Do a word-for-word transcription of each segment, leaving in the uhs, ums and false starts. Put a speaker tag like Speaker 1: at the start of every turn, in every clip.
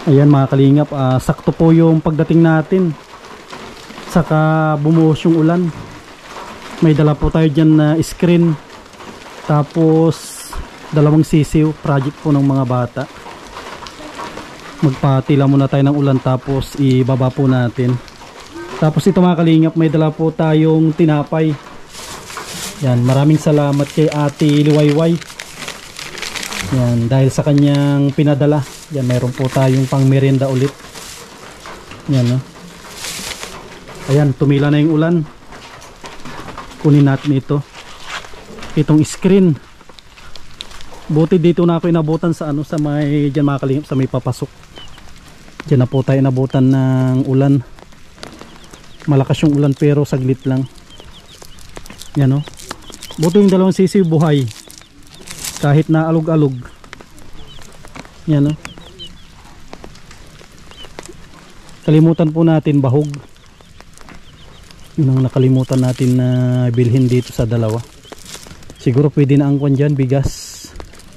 Speaker 1: Ayan mga kalingap, uh, sakto po yung pagdating natin. Saka bumuhos yung ulan. May dala po tayo dyan na screen. Tapos dalawang sisiw, project po ng mga bata. Magpatila muna tayo ng ulan tapos ibaba po natin. Tapos ito mga kalingap, may dala po tayong tinapay. Yan, maraming salamat kay Ate Liwayway. Yan, dahil sa kanyang pinadala. Yan, mayroon po tayong pang merienda ulit. Yan, no? Ayan, tumila na yung ulan. Kunin natin ito. Itong screen. Buti dito na ako inabutan sa ano, sa may, dyan mga kalingap, sa may papasok. Dyan na po tayo inabutan ng ulan. Malakas yung ulan pero saglit lang. Yan, no? Buti yung dalawang sisiw buhay. Kahit na alog-alog. Yan, no? Kalimutan po natin bahog. Yun ang nakalimutan natin na bilhin dito sa dalawa. Siguro pwede na ang kwan dyan, bigas.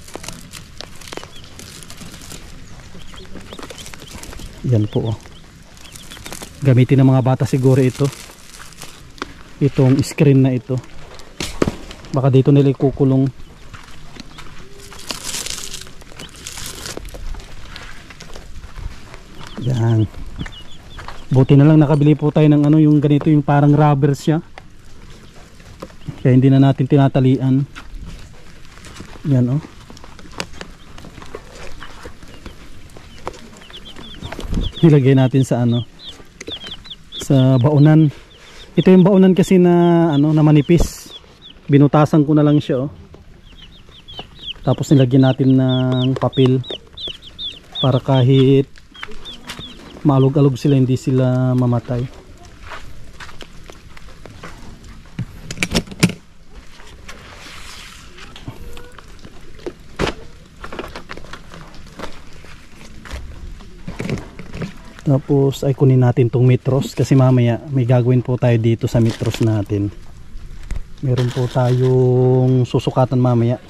Speaker 1: Yan po, oh. Gamitin ng mga bata siguro ito. Itong screen na ito. Baka dito nila ikukulong. Yan. Buti na lang nakabili po tayo ng ano, yung ganito, yung parang rubber siya. Kaya hindi na natin tinatalian. Yan, oh. Nilagay natin sa ano, sa baunan. Ito yung baunan kasi na ano, na manipis. Binutasan ko na lang siya, oh. Tapos nilagyan natin ng papel para kahit maalog-alog sila, hindi sila mamatay. Tapos ay kunin natin tong metros kasi mamaya may gagawin po tayo dito sa metros natin. Meron po tayong susukatan mamaya.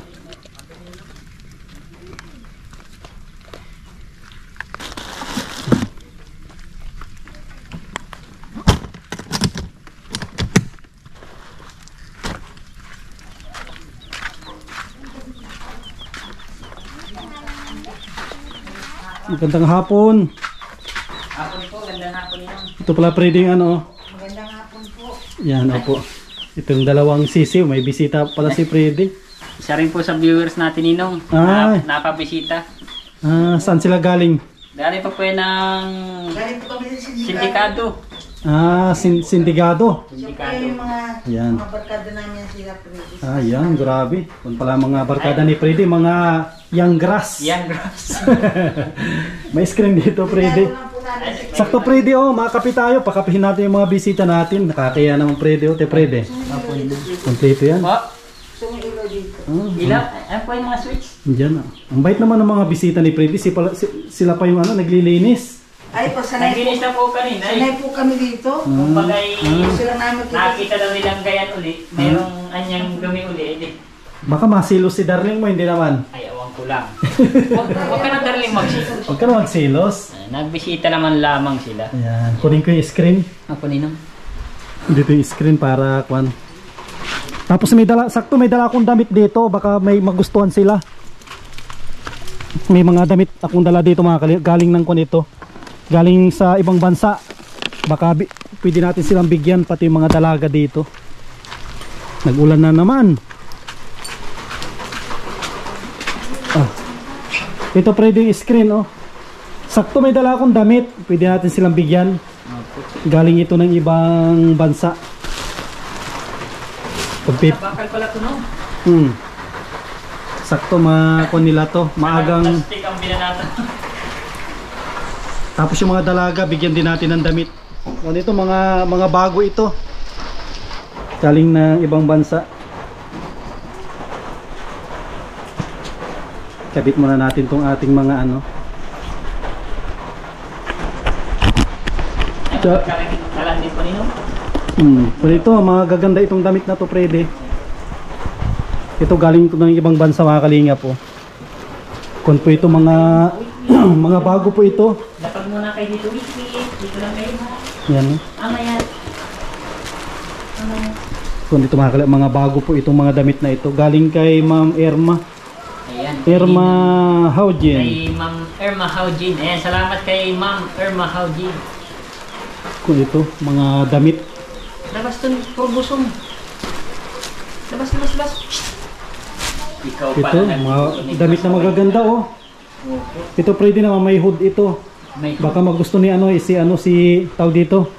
Speaker 1: Magandang hapon.
Speaker 2: Hapon po, gandang hapon yun.
Speaker 1: Ito pala Freddy yung ano.
Speaker 2: Magandang hapon po.
Speaker 1: Yan, opo. Itong dalawang sisiw, may bisita pala si Freddy.
Speaker 2: Isa rin po sa viewers natin, Ninong.
Speaker 1: Ay.
Speaker 2: Na, napabisita.
Speaker 1: Ah, saan sila galing?
Speaker 2: Galing pa po yan ng
Speaker 3: Galing po kami sa sindikato.
Speaker 2: sindikato.
Speaker 1: Ah, sin sindigado.
Speaker 3: Siya po yung mga,
Speaker 1: Yan.
Speaker 3: mga barkada namin sila Freddy.
Speaker 1: Ah, yan, grabe. Kung pala mga barkada ni Freddy, mga young grass.
Speaker 2: Yan, bros.
Speaker 1: May screen dito, Freddy.
Speaker 3: Lalo lang po natin sa
Speaker 1: Sakto, Freddy, oh, makakapi tayo. Pakapihin natin yung mga bisita natin. Nakakaya naman, Freddy, oh, te Freddy. Kompleto yan.
Speaker 2: Po,
Speaker 3: sumilo dito.
Speaker 1: Ah,
Speaker 2: ilaw. Ano po yung mga switch?
Speaker 1: Diyan, ah. Ang bait naman ng mga bisita ni Freddy. Si pala, si, sila pa yung ano, naglilinis.
Speaker 3: Ay po, sanay po,
Speaker 2: Naglinis na po kanina.
Speaker 3: sanay
Speaker 2: Eh.
Speaker 3: po kami dito.
Speaker 2: Kung bagay,
Speaker 3: Gusto lang namin kita.
Speaker 2: nakita daw nilang gayan uli. Merong anyang dumi uli. Eh.
Speaker 1: Baka masilo si darling mo, hindi naman.
Speaker 2: Ay, awang ko lang. Huwag huwag ka na darling magsilos.
Speaker 1: Huwag ka na magsilos.
Speaker 2: Ah, Nagbisita naman lamang sila.
Speaker 1: Ayan, kunin ko yung screen.
Speaker 2: Ako, Ninong.
Speaker 1: Dito yung screen para kwan. Tapos may dala, sakto may dala akong damit dito. Baka may magustuhan sila. May mga damit akong dala dito mga kali, galing ng kwan ito. Galing sa ibang bansa. Baka bi, pwede natin silang bigyan pati yung mga dalaga dito. Nag-ulan na naman. Ah. Ito pwede yung screen, oh. Sakto may dala akong damit. Pwede natin silang bigyan. Galing ito ng ibang bansa. Pagpip.
Speaker 2: Bakal pala ito, no?
Speaker 1: Hmm. Sakto makon nila to. Maagang.
Speaker 2: Plastic ang binanatan.
Speaker 1: Tapos yung mga dalaga, bigyan din natin ng damit. O dito mga mga bago ito. Galing ng ibang bansa. Kabit muna natin tong ating mga ano. So,
Speaker 2: Kalan din po, Ninong.
Speaker 1: hmm, pero ito, mga gaganda itong damit na to, Freddy. Ito galing ito ng ibang bansa mga kalinga po. Kung po ito mga Mga bago po ito.
Speaker 2: Lapag muna kayo dito. Wait, wait. Dito lang kayo.
Speaker 1: Yan.
Speaker 2: Ano yan? Ano yan?
Speaker 1: Kung dito mga kalingap, mga bago po itong mga damit na ito. Galing kay Ma'am Irma.
Speaker 2: Ayan.
Speaker 1: Irma Haujin.
Speaker 2: Kay Ma'am Irma Haujin. Ayan, salamat kay Ma'am Irma Haujin.
Speaker 1: Kung ito, mga damit.
Speaker 2: Labas dun, puro busong. Labas, labas, labas. Ikaw pa
Speaker 1: Ito, mga damit na magaganda oh. Ito pwede naman may hood ito.
Speaker 2: May
Speaker 1: Baka magusto ni ano, eh, si ano, si tao dito.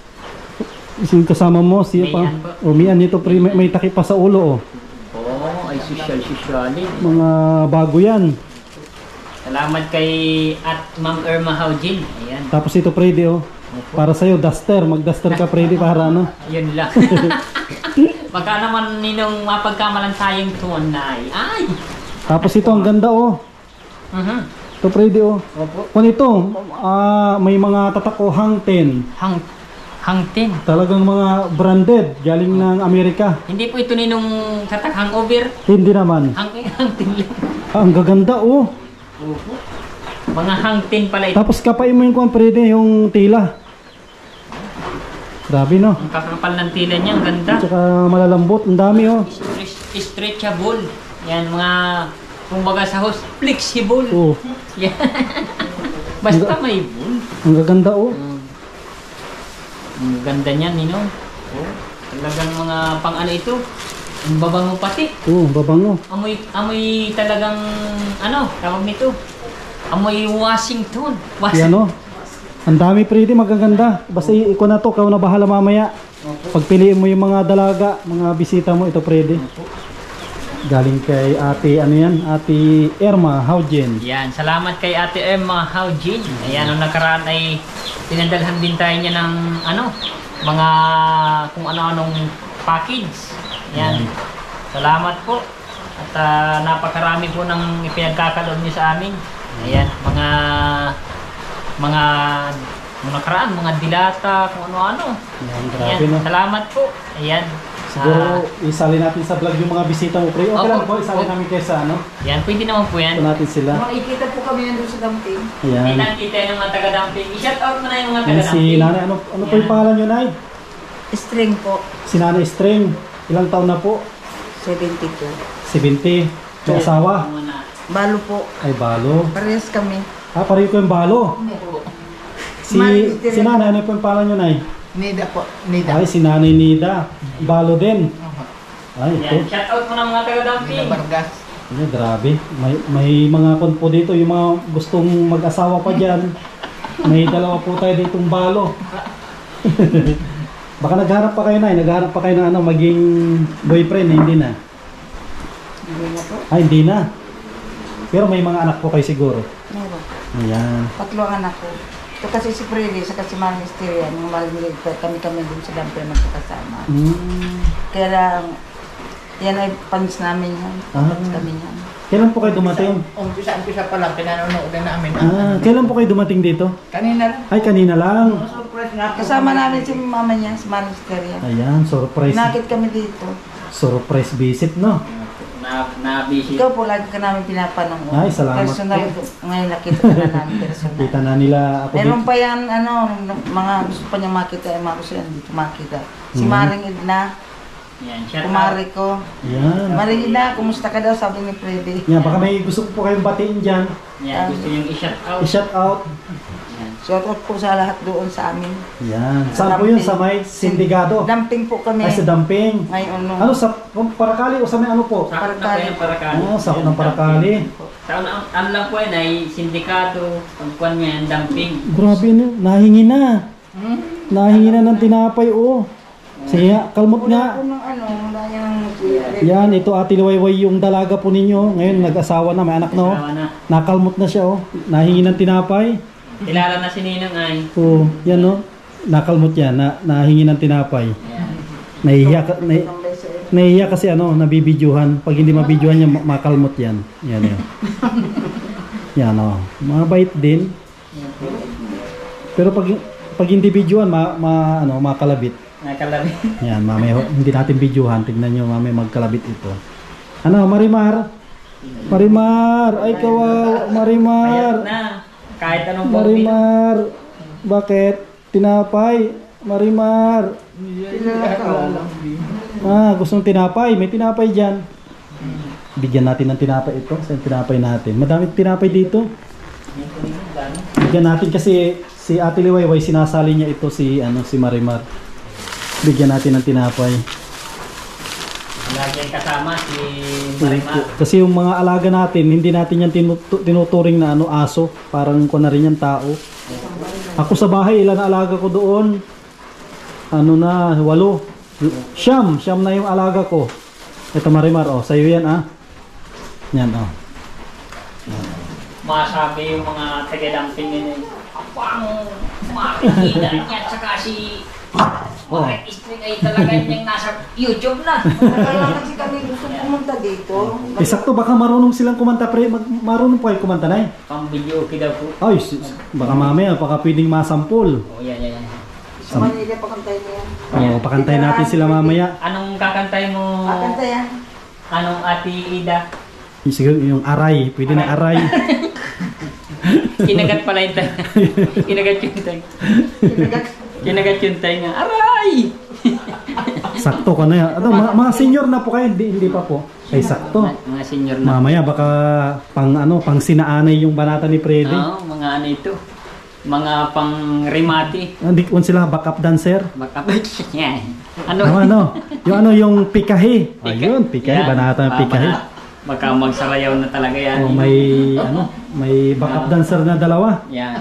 Speaker 1: Yung kasama mo, si
Speaker 2: May
Speaker 1: pa.
Speaker 2: yan ba?
Speaker 1: O mian nito, pre, may, may takip pa sa ulo oh.
Speaker 2: Oh, ay social, social.
Speaker 1: Mga bago yan.
Speaker 2: Salamat kay at Ma'am Irma Haujin. Ayan.
Speaker 1: Tapos ito pwede oh. Para sa'yo, duster. Mag-duster ka pwede para ano.
Speaker 2: Ayun lang. Baka naman ninong mapagkamalan tayong tuon na ay. Ay!
Speaker 1: Tapos ito, ang ganda oh.
Speaker 2: Mhm.
Speaker 1: Ito pwede oh.
Speaker 2: Opo.
Speaker 1: Kung ito, ah, may mga tatak o hangten.
Speaker 2: Hang hangtin.
Speaker 1: Talagang mga branded, galing ng Amerika.
Speaker 2: Hindi po ito ninong tatak hangover.
Speaker 1: Hindi naman.
Speaker 2: Hang hangtin lang.
Speaker 1: Ah, ang gaganda oh.
Speaker 2: Opo. Mga hangtin pala ito.
Speaker 1: Tapos kapain mo yung kung pwede, yung tila. Grabe no.
Speaker 2: Ang kakapal ng tila niya, ang ganda.
Speaker 1: Tsaka malalambot, ang dami oh.
Speaker 2: Stre- Stretchable. Yan, mga kumbaga sa host, flexible.
Speaker 1: Oh,
Speaker 2: Yan. Basta may bull.
Speaker 1: ang gaganda oh.
Speaker 2: Mm. Ang ganda niyan, Ninong. Oh, talagang mga pang ano ito. Ang babango pati.
Speaker 1: Oh, babango.
Speaker 2: Amoy, amoy talagang, ano, tawag nito. Amoy Washington.
Speaker 1: Yan oh. Ang dami pwede, magaganda. Basta ikaw na to, ikaw na bahala mamaya. Pagpiliin mo yung mga dalaga, mga bisita mo, ito pwede. Galing kay ate, ano yan? Ate Irma Haujin.
Speaker 2: Yan, salamat kay Ate Emma Haujin. Ayan, nung nakaraan ay pinadalhan din tayo niya ng, ano, mga kung ano-anong package. Yan. Salamat po. At ah, napakarami po ng ipinagkakaloob niyo sa amin. Ayan, mga mga nung nakaraan, mga dilata, kung ano-ano.
Speaker 1: Yan, grabe
Speaker 2: Ayan,
Speaker 1: no.
Speaker 2: salamat po. Ayan.
Speaker 1: Siguro isali natin sa vlog yung mga bisita mo, pre. Okay
Speaker 2: Opo.
Speaker 1: lang po, isali
Speaker 2: Opo.
Speaker 1: namin kayo sa ano.
Speaker 2: Yan, pwede naman po yan.
Speaker 1: Ito natin sila.
Speaker 3: Makikita po kami nandun sa damping.
Speaker 1: Ayan.
Speaker 2: Kita ng mga taga-dumping. I-shout out mo na yung mga
Speaker 1: Yan si
Speaker 2: taga-dumping.
Speaker 1: Nanay. Ano, ano po yung
Speaker 2: Yan.
Speaker 1: pangalan nyo, Nay?
Speaker 3: String po,
Speaker 1: Si Nanay String. Ilang taon na po?
Speaker 3: seventy-two.
Speaker 1: seventy. May asawa?
Speaker 2: Muna.
Speaker 3: Balo po,
Speaker 1: Ay, balo.
Speaker 3: parehas kami.
Speaker 1: Ah, pareho ko yung balo. Si, si Nanay, ano po yung pangalan nyo, Nay?
Speaker 3: Nida po, Nida.
Speaker 1: Ay, si Nanay Nida. Balo din. Ay, ito.
Speaker 2: Yan, shout out mo ng mga taga-dumping.
Speaker 3: Bargas.
Speaker 1: Ay, grabe. May, may mga kon po dito, yung mga gustong mag-asawa pa dyan. May dalawa po tayo ditong balo. Baka nagharap pa kayo na, nagharap pa kayo na ano, maging boyfriend, hindi na.
Speaker 3: Hindi na po.
Speaker 1: Ay, hindi na. Pero may mga anak po kayo siguro.
Speaker 3: Meron.
Speaker 1: Ayan.
Speaker 3: Tatlo ang anak ko. Ito kasi si Freddy, sa kasi mga Mysteria, nung malamig kami-kami din sa damping magkakasama.
Speaker 1: Mm.
Speaker 3: Kaya lang, yan ay fans namin yan.
Speaker 1: Ah.
Speaker 3: Fans kami yan.
Speaker 1: Kailan po kayo dumating?
Speaker 4: Umpisa-umpisa pa lang, pinanonood na namin.
Speaker 1: Ah, kailan po kayo dumating dito?
Speaker 3: Kanina lang.
Speaker 1: Ay, kanina lang.
Speaker 4: Surprise nga po.
Speaker 3: Kasama namin si mama niya, si Mama Mysteria.
Speaker 1: Ayan, surprise.
Speaker 3: Nakit kami dito.
Speaker 1: Surprise visit, no?
Speaker 2: Na, na-busy.
Speaker 3: Ikaw po, lagi ka namin pinapanong.
Speaker 1: Ay, salamat
Speaker 3: Personal,
Speaker 1: po.
Speaker 3: ngayon nakita ka na namin personal.
Speaker 1: Kita na nila ako
Speaker 3: Meron
Speaker 1: dito.
Speaker 3: pa yan, ano, mga gusto pa niya makita, eh, mga gusto yan dito makita. Si
Speaker 1: Mhm.
Speaker 3: Maring Edna,
Speaker 2: Yan, shout out.
Speaker 3: kumari ko.
Speaker 1: Ayan.
Speaker 3: Maring Edna, kumusta ka daw, sabi ni Freddy.
Speaker 1: Yan, baka may gusto ko po kayong batiin dyan.
Speaker 2: Yan, gusto yung i-shout out.
Speaker 1: I-shout out.
Speaker 2: Yan.
Speaker 3: Shout out po sa lahat doon sa amin.
Speaker 1: Yan. Saan po yun? Sa may Sindigado?
Speaker 3: Dumping po kami.
Speaker 1: Ay, sa Damping.
Speaker 3: Ngayon, nung
Speaker 1: Ano, sa Parakali o sa may ano po?
Speaker 2: Sakot na po yung Parakali.
Speaker 1: Oo, sakot ng
Speaker 2: Yan,
Speaker 1: Parakali.
Speaker 2: dumping. Sa una, ano lang po yan ay sindikato, pagkuhan mo yan, dumping.
Speaker 1: Grabe na, nahingi na.
Speaker 3: Hmm?
Speaker 1: Nahingi na ng tinapay, oo. Sige, kalmot
Speaker 3: Wala
Speaker 1: nga.
Speaker 3: po ng ano, wala niyang...
Speaker 1: Yan, ito Ate Liwayway yung dalaga po ninyo. Ngayon, nag-asawa na, may anak na, oh.
Speaker 2: Asawa na.
Speaker 1: Nakalmot na siya, oh. Nahingi ng tinapay.
Speaker 2: Kilala na si Ninong ay.
Speaker 1: Oo, yan, oh. Nakalmot yan, na, nahingi ng tinapay.
Speaker 2: Yan.
Speaker 1: Nahihiya, ka, nahi, nahihiya kasi ano, nabibidyohan. Pag hindi mabidyohan niya, ma- makalmot yan. Yan, yan. Yan, oh. Mabait din.
Speaker 2: Yan po.
Speaker 1: Pero pag, pag hindi videohan, ma, ma, ano, makalabit.
Speaker 2: Nakalabi.
Speaker 1: Yan, mamaya, hindi natin videohan. Tignan nyo, mamaya magkalabit ito. Ano, Marimar? Marimar! Ay, kawawa, Marimar!
Speaker 2: Ayat na. Kahit anong bawin.
Speaker 1: Marimar, bakit? Tinapay. Marimar. Ah, gustong tinapay. May tinapay dyan. Bigyan natin ng tinapay ito. Saan tinapay natin? Madami tinapay dito. Bigyan natin kasi si Ate Liwayway sinasali niya ito si ano si Marimar. Bigyan natin ng tinapay.
Speaker 2: Lagi kasama si Marimar.
Speaker 1: Kasi yung mga alaga natin, hindi natin yan tinutu- tinuturing na ano aso. Parang ko na rin yan tao. Ako sa bahay, ilan na alaga ko doon? Ano na, walo. Siyam, siyam na yung alaga ko. Ito Marimar, oh, sa'yo yan ah. Yan oh.
Speaker 2: Masabi yung mga taga-dumping nila. Apang makikita niya saka si
Speaker 1: Oh.
Speaker 2: Marek Street ay talaga niyang nasa YouTube na.
Speaker 3: Kaya kasi kami gusto pumunta dito.
Speaker 1: Eh, sakto, baka marunong silang kumanta pre. Mag, marunong po kayo kumanta na eh.
Speaker 2: Pang-video okay daw po.
Speaker 1: Ay, s- baka mamaya, baka pwedeng masampol.
Speaker 2: Oh, yan, yan, yan.
Speaker 3: Sa Manila pakantay niya.
Speaker 1: Oo, pakantay natin sila mamaya.
Speaker 2: Anong kakantay mo?
Speaker 3: Pakantay yan.
Speaker 2: Anong Ate Ida?
Speaker 1: Yung, siguro yung aray, pwede na aray.
Speaker 2: Kinagat pala yung tayo. Kinagat yung tayo.
Speaker 3: Kinagat.
Speaker 2: Kinagat yung tayo nga. Aray!
Speaker 1: Sakto ka na yan. Ano, mga, mga senior na po kayo, hindi, hindi pa po. Ay, sakto.
Speaker 2: Mga, mga senior na.
Speaker 1: Mamaya, baka pang ano, pang sinaanay yung banata ni Freddy.
Speaker 2: Oo, mga ano ito. Mga pang remati.
Speaker 1: Hindi ko sila backup dancer.
Speaker 2: Baka yan. Ano?
Speaker 1: Ano, ano? Yung ano, yung pikahe.
Speaker 2: Pika-
Speaker 1: Ayun, pikahe,
Speaker 2: Yan.
Speaker 1: banata ng
Speaker 2: Ah,
Speaker 1: pikahe.
Speaker 2: baka- Baka magsarayaw na talaga yan.
Speaker 1: Oh, may ano, may backup dancer na dalawa.
Speaker 2: Yan.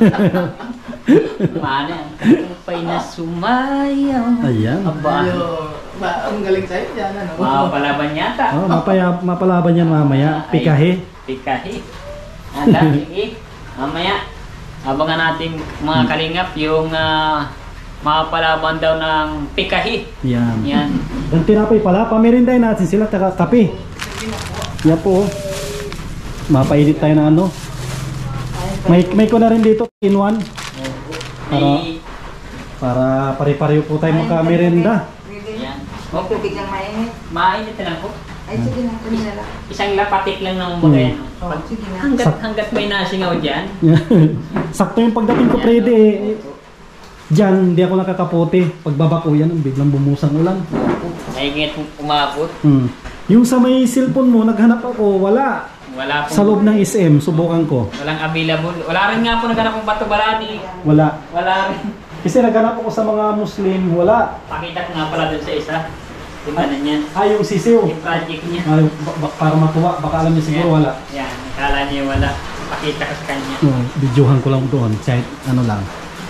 Speaker 2: Paano yan? Kumpay na sumayaw.
Speaker 1: Ayan.
Speaker 2: Aba.
Speaker 4: Ba, ang galing sa'yo dyan, ano?
Speaker 2: Wow, palaban yata.
Speaker 1: Oh, mapaya, mapalaban yan mamaya.
Speaker 2: Ay,
Speaker 1: Pikahe.
Speaker 2: Pikahe. Anda, eh. Mamaya, abangan natin mga kalingap yung uh, mapalaban daw ng pikahe.
Speaker 1: Yan.
Speaker 2: Yan.
Speaker 1: Ang tinapay pala, pamirinday natin sila, taka kape. Yan po. Mapainit tayo ng ano. May, may ko na rin dito, in one.
Speaker 2: May,
Speaker 1: Para pare-pareho po tayo magkamerenda.
Speaker 2: yan.
Speaker 3: May tubig lang mainit.
Speaker 2: Mainit na lang po.
Speaker 3: Ay, sige na. Kanina lang.
Speaker 2: Isang lapatik lang ng mga yan.
Speaker 3: Oh, sige na.
Speaker 2: Hanggat, hanggat may nasingaw dyan.
Speaker 1: Sakto yung pagdating ko, Freddy. Eh. Diyan, hindi ako nakakapote. Pagbaba ko yan, biglang bumusang ulan.
Speaker 2: Naigit umabot.
Speaker 1: Hmm. Yung sa may cellphone mo, naghanap ako, wala.
Speaker 2: Wala po.
Speaker 1: Sa loob ng S M, subukan ko.
Speaker 2: Walang available. Wala rin nga po naghanap ng bato-balani.
Speaker 1: Wala.
Speaker 2: Wala rin.
Speaker 1: Kasi naghanap ako sa mga Muslim, wala.
Speaker 2: Pakita ko nga pala dun sa isa. Diba na niyan?
Speaker 1: Ah, yung sisiw.
Speaker 2: Yung project niya.
Speaker 1: Ah, ba- ba- para matuwa, baka alam niya siguro wala.
Speaker 2: Yan. Akala niya wala. Pakita ko sa kanya.
Speaker 1: No, videohan ko lang doon, kahit ano lang.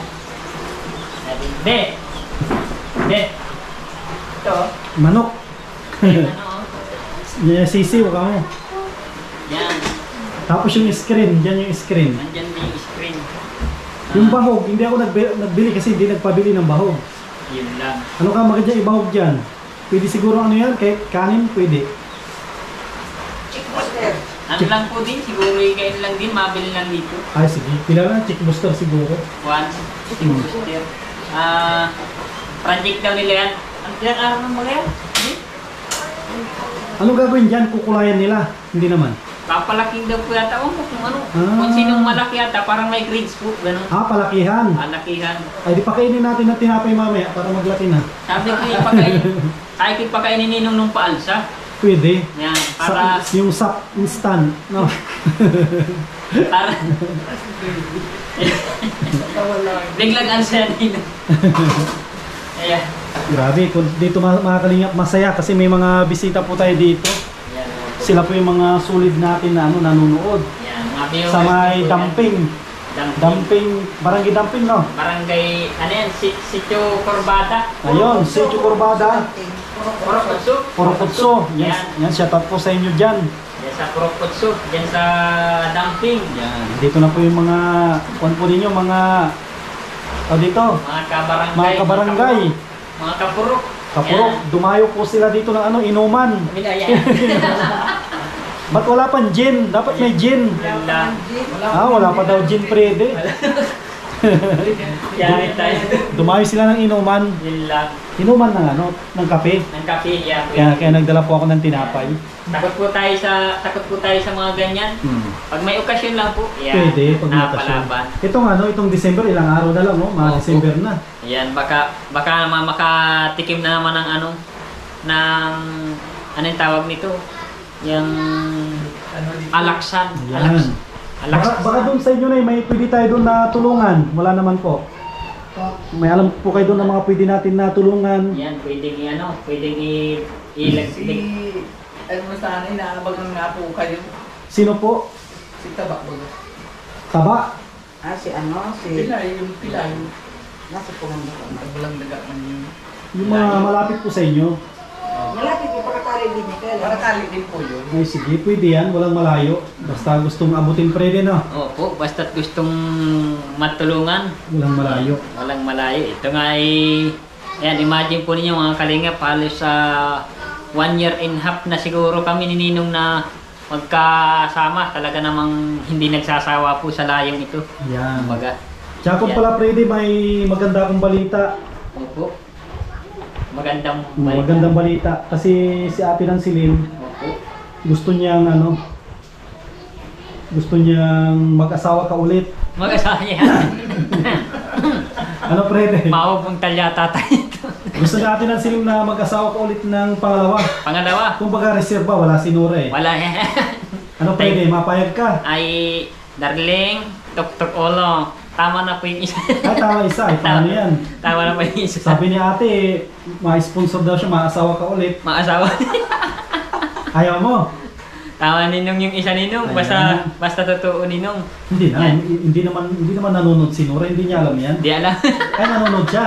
Speaker 2: Sabi, De! De! Ito.
Speaker 1: Manok.
Speaker 2: Ano?
Speaker 1: Yan yung sisiw ka mo.
Speaker 2: Yan.
Speaker 1: Tapos yung screen, dyan yung screen.
Speaker 2: Nandyan din yung screen.
Speaker 1: Yung
Speaker 2: Ah,
Speaker 1: bahog, hindi ako nagbili, nagbili kasi hindi nagpabili ng bahog.
Speaker 2: Yun lang.
Speaker 1: Ano ka maganda dyan, ibahog dyan? Pwede siguro ano yan, kahit kanin, pwede.
Speaker 3: Chickbuster.
Speaker 2: Ano lang po din, siguro yung kain lang din, mabili lang dito.
Speaker 1: Ay sige, pila lang, chick booster siguro.
Speaker 2: One, two, three. Ah, project daw nila yan. Ang ilang araw ng mga yan? Hindi?
Speaker 1: Ano gagawin dyan? Kukulayan nila? Hindi naman.
Speaker 2: Papalaking daw po yata. Oh, kung ano,
Speaker 1: Ah.
Speaker 2: kung sinong malaki yata, parang may grades po, gano'n.
Speaker 1: Ah, palakihan.
Speaker 2: Palakihan.
Speaker 1: Ay, di pakainin natin ng tinapay mamaya para maglaki na.
Speaker 2: Sabi ko yung pagkain, kaya ko pagkainin ninong nung paalsa.
Speaker 1: Pwede.
Speaker 2: Yan, para,
Speaker 1: Sa, yung sap instant, no?
Speaker 2: para, biglang answer nila. Ayan.
Speaker 1: Grabe, kung dito ma- mga kalingap masaya kasi may mga bisita po tayo dito.
Speaker 2: Yan.
Speaker 1: Sila po yung mga solid natin na ano, nanonood.
Speaker 2: Yan, mga viewers
Speaker 1: Sa may
Speaker 2: po yan.
Speaker 1: dumping.
Speaker 2: Dumping.
Speaker 1: Dumping, barangay dumping, no?
Speaker 2: Barangay, ano yan, si, Sitio Corbata.
Speaker 1: Ayun, Sitio Corbada,
Speaker 2: Puro Putso.
Speaker 1: Porokutso. Yan, yan, shout out po sa inyo dyan.
Speaker 2: Yan sa Puro Putso. Yan sa dumping.
Speaker 1: Yan, dito na po yung mga, kuwan po ninyo, mga, o dito,
Speaker 2: Mga kabarangay.
Speaker 1: mga kabarangay,
Speaker 2: Mga kapurok.
Speaker 1: kapurok, dumayo po sila dito ng ano, inuman.
Speaker 2: Yan.
Speaker 1: Ba't wala pang gin? Dapat may gin.
Speaker 2: Yan lang.
Speaker 1: Ah, wala pa daw gin, Freddy.
Speaker 2: Kaya tayo.
Speaker 1: Dumayo sila ng inuman.
Speaker 2: Yun lang.
Speaker 1: Inuman ng ano, ng kape.
Speaker 2: Ng kape, yeah.
Speaker 1: Kaya, kaya nagdala po ako ng tinapay.
Speaker 2: Takot po tayo sa takot po tayo sa mga ganyan.
Speaker 1: Hmm.
Speaker 2: Pag may okasyon lang po, yeah,
Speaker 1: Pwede, pag nakasyon.
Speaker 2: napalaban.
Speaker 1: Itong ano, itong December, ilang araw na lang, oh. Mga
Speaker 2: Opo.
Speaker 1: December na.
Speaker 2: Ayan, baka baka naman makatikim na naman ng ano ng ano yung tawag nito? Yung alaksan.
Speaker 1: Ayan.
Speaker 2: Alaks,
Speaker 1: Baka,
Speaker 2: alaksan.
Speaker 1: baka doon sa inyo na, may pwede tayo doon na tulungan. Wala naman po. May alam po kayo doon na mga pwede natin na tulungan.
Speaker 2: Yan, pwedeng i ano, pwedeng i
Speaker 4: Si,
Speaker 2: ilagay.
Speaker 4: ano mo sana, inaabagan nga po kayo.
Speaker 1: Sino po?
Speaker 4: Si Tabak Bago.
Speaker 1: Taba?
Speaker 3: Ah, si ano, si...
Speaker 4: Pilay, yung pilay.
Speaker 3: Nasa pumanda ko.
Speaker 4: Nagbalang daga man yun.
Speaker 1: Yung mga malapit po sa inyo.
Speaker 3: Malapit yung pagkakari din ni Kaya.
Speaker 4: Para kali din po yun.
Speaker 1: Ay sige, pwede yan. Walang malayo. Basta gustong abutin pwede no.
Speaker 2: Opo, basta't gustong matulungan,
Speaker 1: Walang malayo.
Speaker 2: walang malayo. Ito nga ay, ayan, imagine po ninyo mga kalingap, halos sa one year and half na siguro kami ni Ninong na magkasama. Talaga namang hindi nagsasawa po sa layong ito.
Speaker 1: Yan.
Speaker 2: Kumbaga,
Speaker 1: Tsaka kung pala pwede, may maganda akong balita.
Speaker 2: opo. Magandang
Speaker 1: Magandang balita. Kasi si ate ng Silim,
Speaker 2: Opo.
Speaker 1: gusto niyang ano, gusto niyang mag-asawa ka ulit.
Speaker 2: Mag-asawa niya.
Speaker 1: Ano pwede?
Speaker 2: Maubong talya tatay ito.
Speaker 1: Gusto natin ng Silim na mag-asawa ka ulit ng pangalawa.
Speaker 2: Pangalawa,
Speaker 1: Kung baga reserva, wala si Nora eh.
Speaker 2: wala yan.
Speaker 1: Ano pwede? Mapayag ka?
Speaker 2: Ay, darling, tok-tok ulo. Tama na po yung isa.
Speaker 1: Ay, tama isa. Ay, paano yan?
Speaker 2: Tama na po yung isa.
Speaker 1: Sabi ni ate, ma-sponsor daw siya, ma-asawa ka ulit.
Speaker 2: Maasawa.
Speaker 1: Ayaw mo?
Speaker 2: Tama ninong yung isa ninong. Basta, basta totoo ninong.
Speaker 1: Hindi na.
Speaker 2: Yan.
Speaker 1: Hindi, hindi naman hindi naman nanonood si Nora. Hindi niya alam yan.
Speaker 2: Di alam.
Speaker 1: Ay, nanonood siya.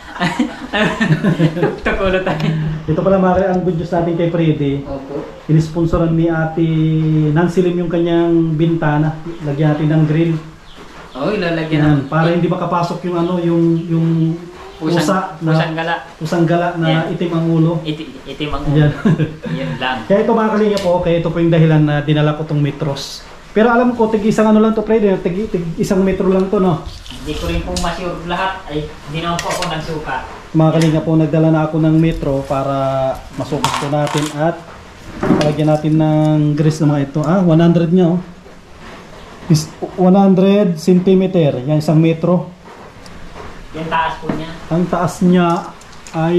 Speaker 2: Tok ulo tayo.
Speaker 1: Ito pala Mare, ang good news natin kay Freddy.
Speaker 2: Opo.
Speaker 1: Inisponsoran ni ate Nancy Lim yung kanyang bintana. Lagyan natin ng grill.
Speaker 2: Oh, ilalagyan
Speaker 1: Yan,
Speaker 2: ng
Speaker 1: para hindi makapasok yung ano, yung yung pusa
Speaker 2: pusang,
Speaker 1: na
Speaker 2: pusang gala.
Speaker 1: pusang gala na
Speaker 2: Yan.
Speaker 1: itim ang ulo.
Speaker 2: Iti, itim ang
Speaker 1: Yan.
Speaker 2: Yan lang.
Speaker 1: Kaya ito mga kalinga po, kaya ito po yung dahilan na dinala ko tong metros. Pero alam ko, tig isang ano lang to, Freddy, tig, tig isang metro lang to, no?
Speaker 2: Hindi ko rin po masure lahat. Ay, hindi naman po ako nagsuka.
Speaker 1: Mga kalinga po, nagdala na ako ng metro para masukat po natin at palagyan natin ng grease na mga ito. Ah, one hundred nga, oh. Is one hundred centimeter, yan isang metro.
Speaker 2: Yung taas po niya.
Speaker 1: Ang taas niya ay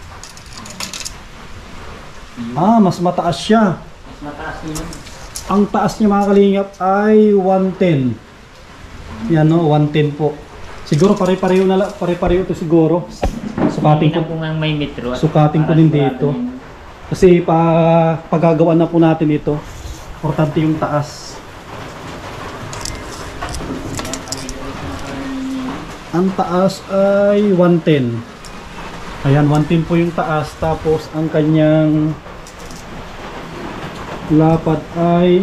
Speaker 1: ah, mas mataas siya.
Speaker 2: Mas mataas yun.
Speaker 1: Ang taas niya mga kalingap ay one ten. Yan no, one ten po. Siguro pare-pareho na lang, pare-pareho to siguro. Sukatin
Speaker 2: Hindi na
Speaker 1: ko,
Speaker 2: po nga may metro.
Speaker 1: sukatin ko
Speaker 2: Para
Speaker 1: din
Speaker 2: sigurado
Speaker 1: dito.
Speaker 2: yun.
Speaker 1: Kasi pa pagagawa na po natin ito. Importante yung taas. Ang taas ay one ten. Ayan, one ten po yung taas. Tapos ang kanyang lapad ay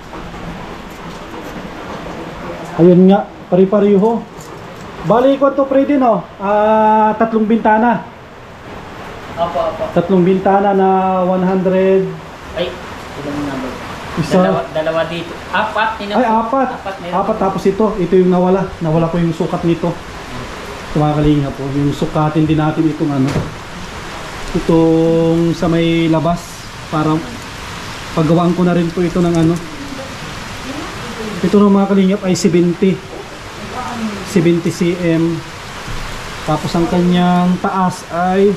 Speaker 1: ayun nga, pari-pariho. Bali ko to Freddy, no? Ah, tatlong bintana.
Speaker 2: Opo, opo.
Speaker 1: Tatlong bintana na one hundred.
Speaker 2: Ay, ilang number?
Speaker 1: Isa.
Speaker 2: Dalawa, dalawa dito. Apat. Ina-
Speaker 1: Ay, apat.
Speaker 2: Apat, meron.
Speaker 1: Apat tapos ito. Ito yung nawala. Nawala ko yung sukat nito. Tumakalinga po. Yung sukatin din natin itong ano. Itong sa may labas. Para paggawaan ko na rin po ito ng ano. Ito ng mga kalingap ay seventy. seventy centimeters. Tapos ang kanyang taas ay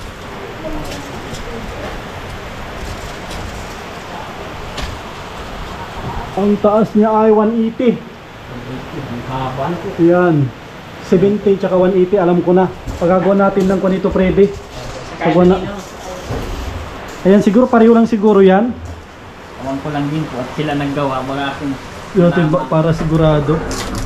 Speaker 1: ang taas niya ay one eighty.
Speaker 2: Haba.
Speaker 1: Yan. seventy tsaka one eighty, alam ko na. Pagagawa natin ng kunito, Freddy. Paggawa na. Ayan, siguro pareho lang siguro yan.
Speaker 2: Awan ko lang din po at sila naggawa. Mga akong
Speaker 1: Natin ba, para sigurado.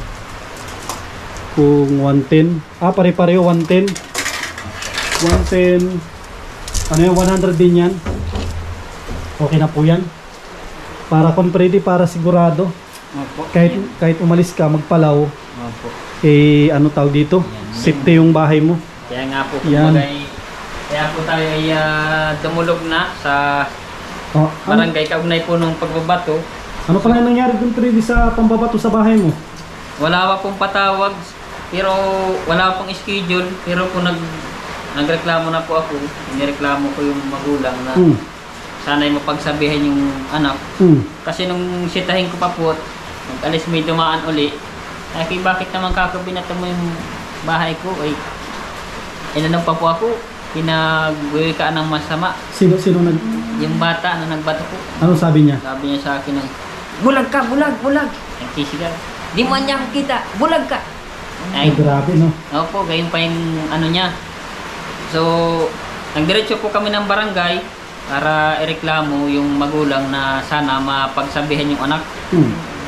Speaker 1: Kung one ten. Ah, pare-pareho one ten. one ten. Ano yan? one hundred din yan. Okay na po yan. Para kung Freddy, para sigurado.
Speaker 2: Opo.
Speaker 1: Kahit, kahit umalis ka, magpalaw.
Speaker 2: Opo.
Speaker 1: Eh, ano tawag dito? Safety yung bahay mo.
Speaker 2: Kaya nga po,
Speaker 1: Yan.
Speaker 2: kumbaga ay- kaya po tayo ay ah, dumulog na sa
Speaker 1: Oh, ano,
Speaker 2: barangay kaugnay po nung pagbabato.
Speaker 1: ano pala yung nangyari dun Freddy sa pambabato sa bahay mo?
Speaker 2: Wala pa pong patawag. Pero wala pong schedule. Pero kung nag, nagreklamo na po ako, inireklamo ko yung magulang na
Speaker 1: Hmm.
Speaker 2: sana'y mapagsabihan yung anak.
Speaker 1: Hmm.
Speaker 2: Kasi nung sitahin ko pa po, nag-alis may dumaan uli. Ay, bakit naman kakabinata mo yung bahay ko? Ay, inanong pa po ako, pinagwiwi ka ng masama.
Speaker 1: Sino, sino nag...
Speaker 2: Yung bata na nagbato ko,
Speaker 1: Ano sabi niya?
Speaker 2: sabi niya sa akin ng, bulag ka, bulag, bulag. Nagkisigaw. Di mo niya ako kita, bulag ka.
Speaker 1: Ay,
Speaker 2: Ay,
Speaker 1: grabe, no?
Speaker 2: opo, gayon pa yung ano niya. So, nagdiretso po kami ng barangay para ireklamo yung magulang na sana mapagsabihan yung anak.
Speaker 1: Hmm.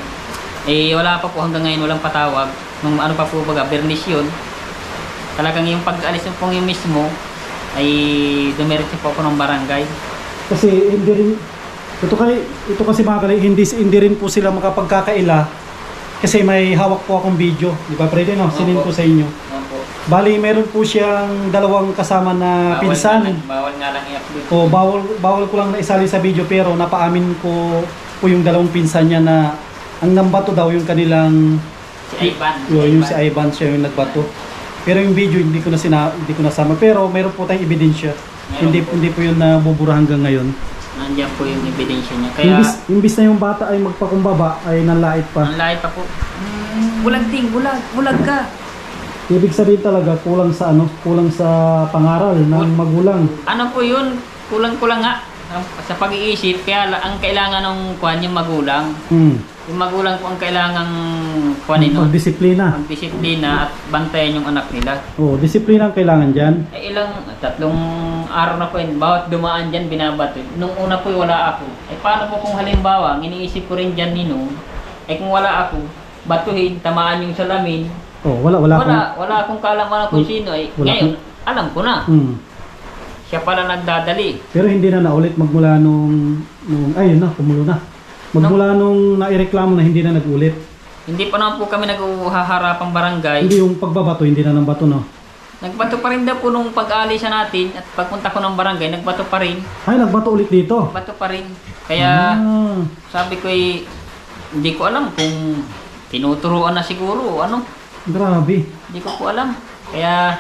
Speaker 2: Eh, wala pa po hanggang ngayon, walang patawag. Nung ano pa po baga, bernis yun. Talagang yung pag-alis ng pong yung mismo, ay dumiretso po ako ng barangay.
Speaker 1: Kasi hindi rin... Ito, kay, ito kasi mga kalay, hindi, hindi rin po sila makapagkakaila kasi may hawak po akong video. Di ba, Freddy, no? Sinin ko sa inyo.
Speaker 2: Opo.
Speaker 1: Bali, meron po siyang dalawang kasama na
Speaker 2: Bawal
Speaker 1: pinsan.
Speaker 2: nga lang- Bawal nga lang i-upload.
Speaker 1: O bawal, bawal ko lang na isali sa video pero napaamin ko po yung dalawang pinsan niya na ang nambato daw yung kanilang
Speaker 2: Si Ivan.
Speaker 1: yung, yung si Ivan siya yung nagbato. Pero yung video hindi ko na sina, hindi ko nasama pero meron po tayong ebidensya.
Speaker 2: Meron
Speaker 1: Hindi
Speaker 2: po.
Speaker 1: hindi po yun nabubura hanggang ngayon.
Speaker 2: Nandiyan po yung ebidensya niya. Kaya,
Speaker 1: Imbis, imbis na yung bata ay magpakumbaba ay nanlait pa.
Speaker 2: ang lahat pa po, "Mm, bulag ting, bulag, bulag ka.
Speaker 1: Ibig sabihin talaga kulang sa ano, kulang sa pangaral ng magulang.
Speaker 2: Ano po yun? Kulang-kulang nga ang- sa pag-iisip. Kaya la- ang kailangan ng kuhan yung magulang.
Speaker 1: Hmm.
Speaker 2: Yung magulang po ang kailangang kuhanin nun.
Speaker 1: Pagdisiplina.
Speaker 2: Magdisiplina at bantayan yung anak nila.
Speaker 1: Oh, disiplina ang kailangan diyan.
Speaker 2: Eh, ilang, tatlong araw na po yun, bawat dumaan dyan, binabato. Nung una po wala ako. Eh, paano po kung halimbawa, ang iniisip ko rin dyan ninong, eh kung wala ako, batuhin, tamaan yung salamin,
Speaker 1: Oh, wala wala.
Speaker 2: wala, wala akong kaalaman kung sino. Eh,
Speaker 1: Wala
Speaker 2: ngayon, alam ko na.
Speaker 1: Hmm.
Speaker 2: Siya pala nagdadali.
Speaker 1: Pero hindi na naulit magmula nung nung ayun na, kumulo na. Magmula nung naireklamo na hindi na nagulit.
Speaker 2: Hindi pa naman po kami nag-uhaharapang barangay.
Speaker 1: Hindi yung pagbabato, hindi na nang bato, no?
Speaker 2: Nagbato pa rin daw po nung pag-alisa natin at pagpunta ko ng barangay, nagbato pa rin.
Speaker 1: Ay, nagbato ulit dito.
Speaker 2: Bato pa rin. Kaya
Speaker 1: Ah,
Speaker 2: sabi ko eh, hindi ko alam kung tinuturuan na siguro o ano.
Speaker 1: grabe.
Speaker 2: Hindi ko po alam. Kaya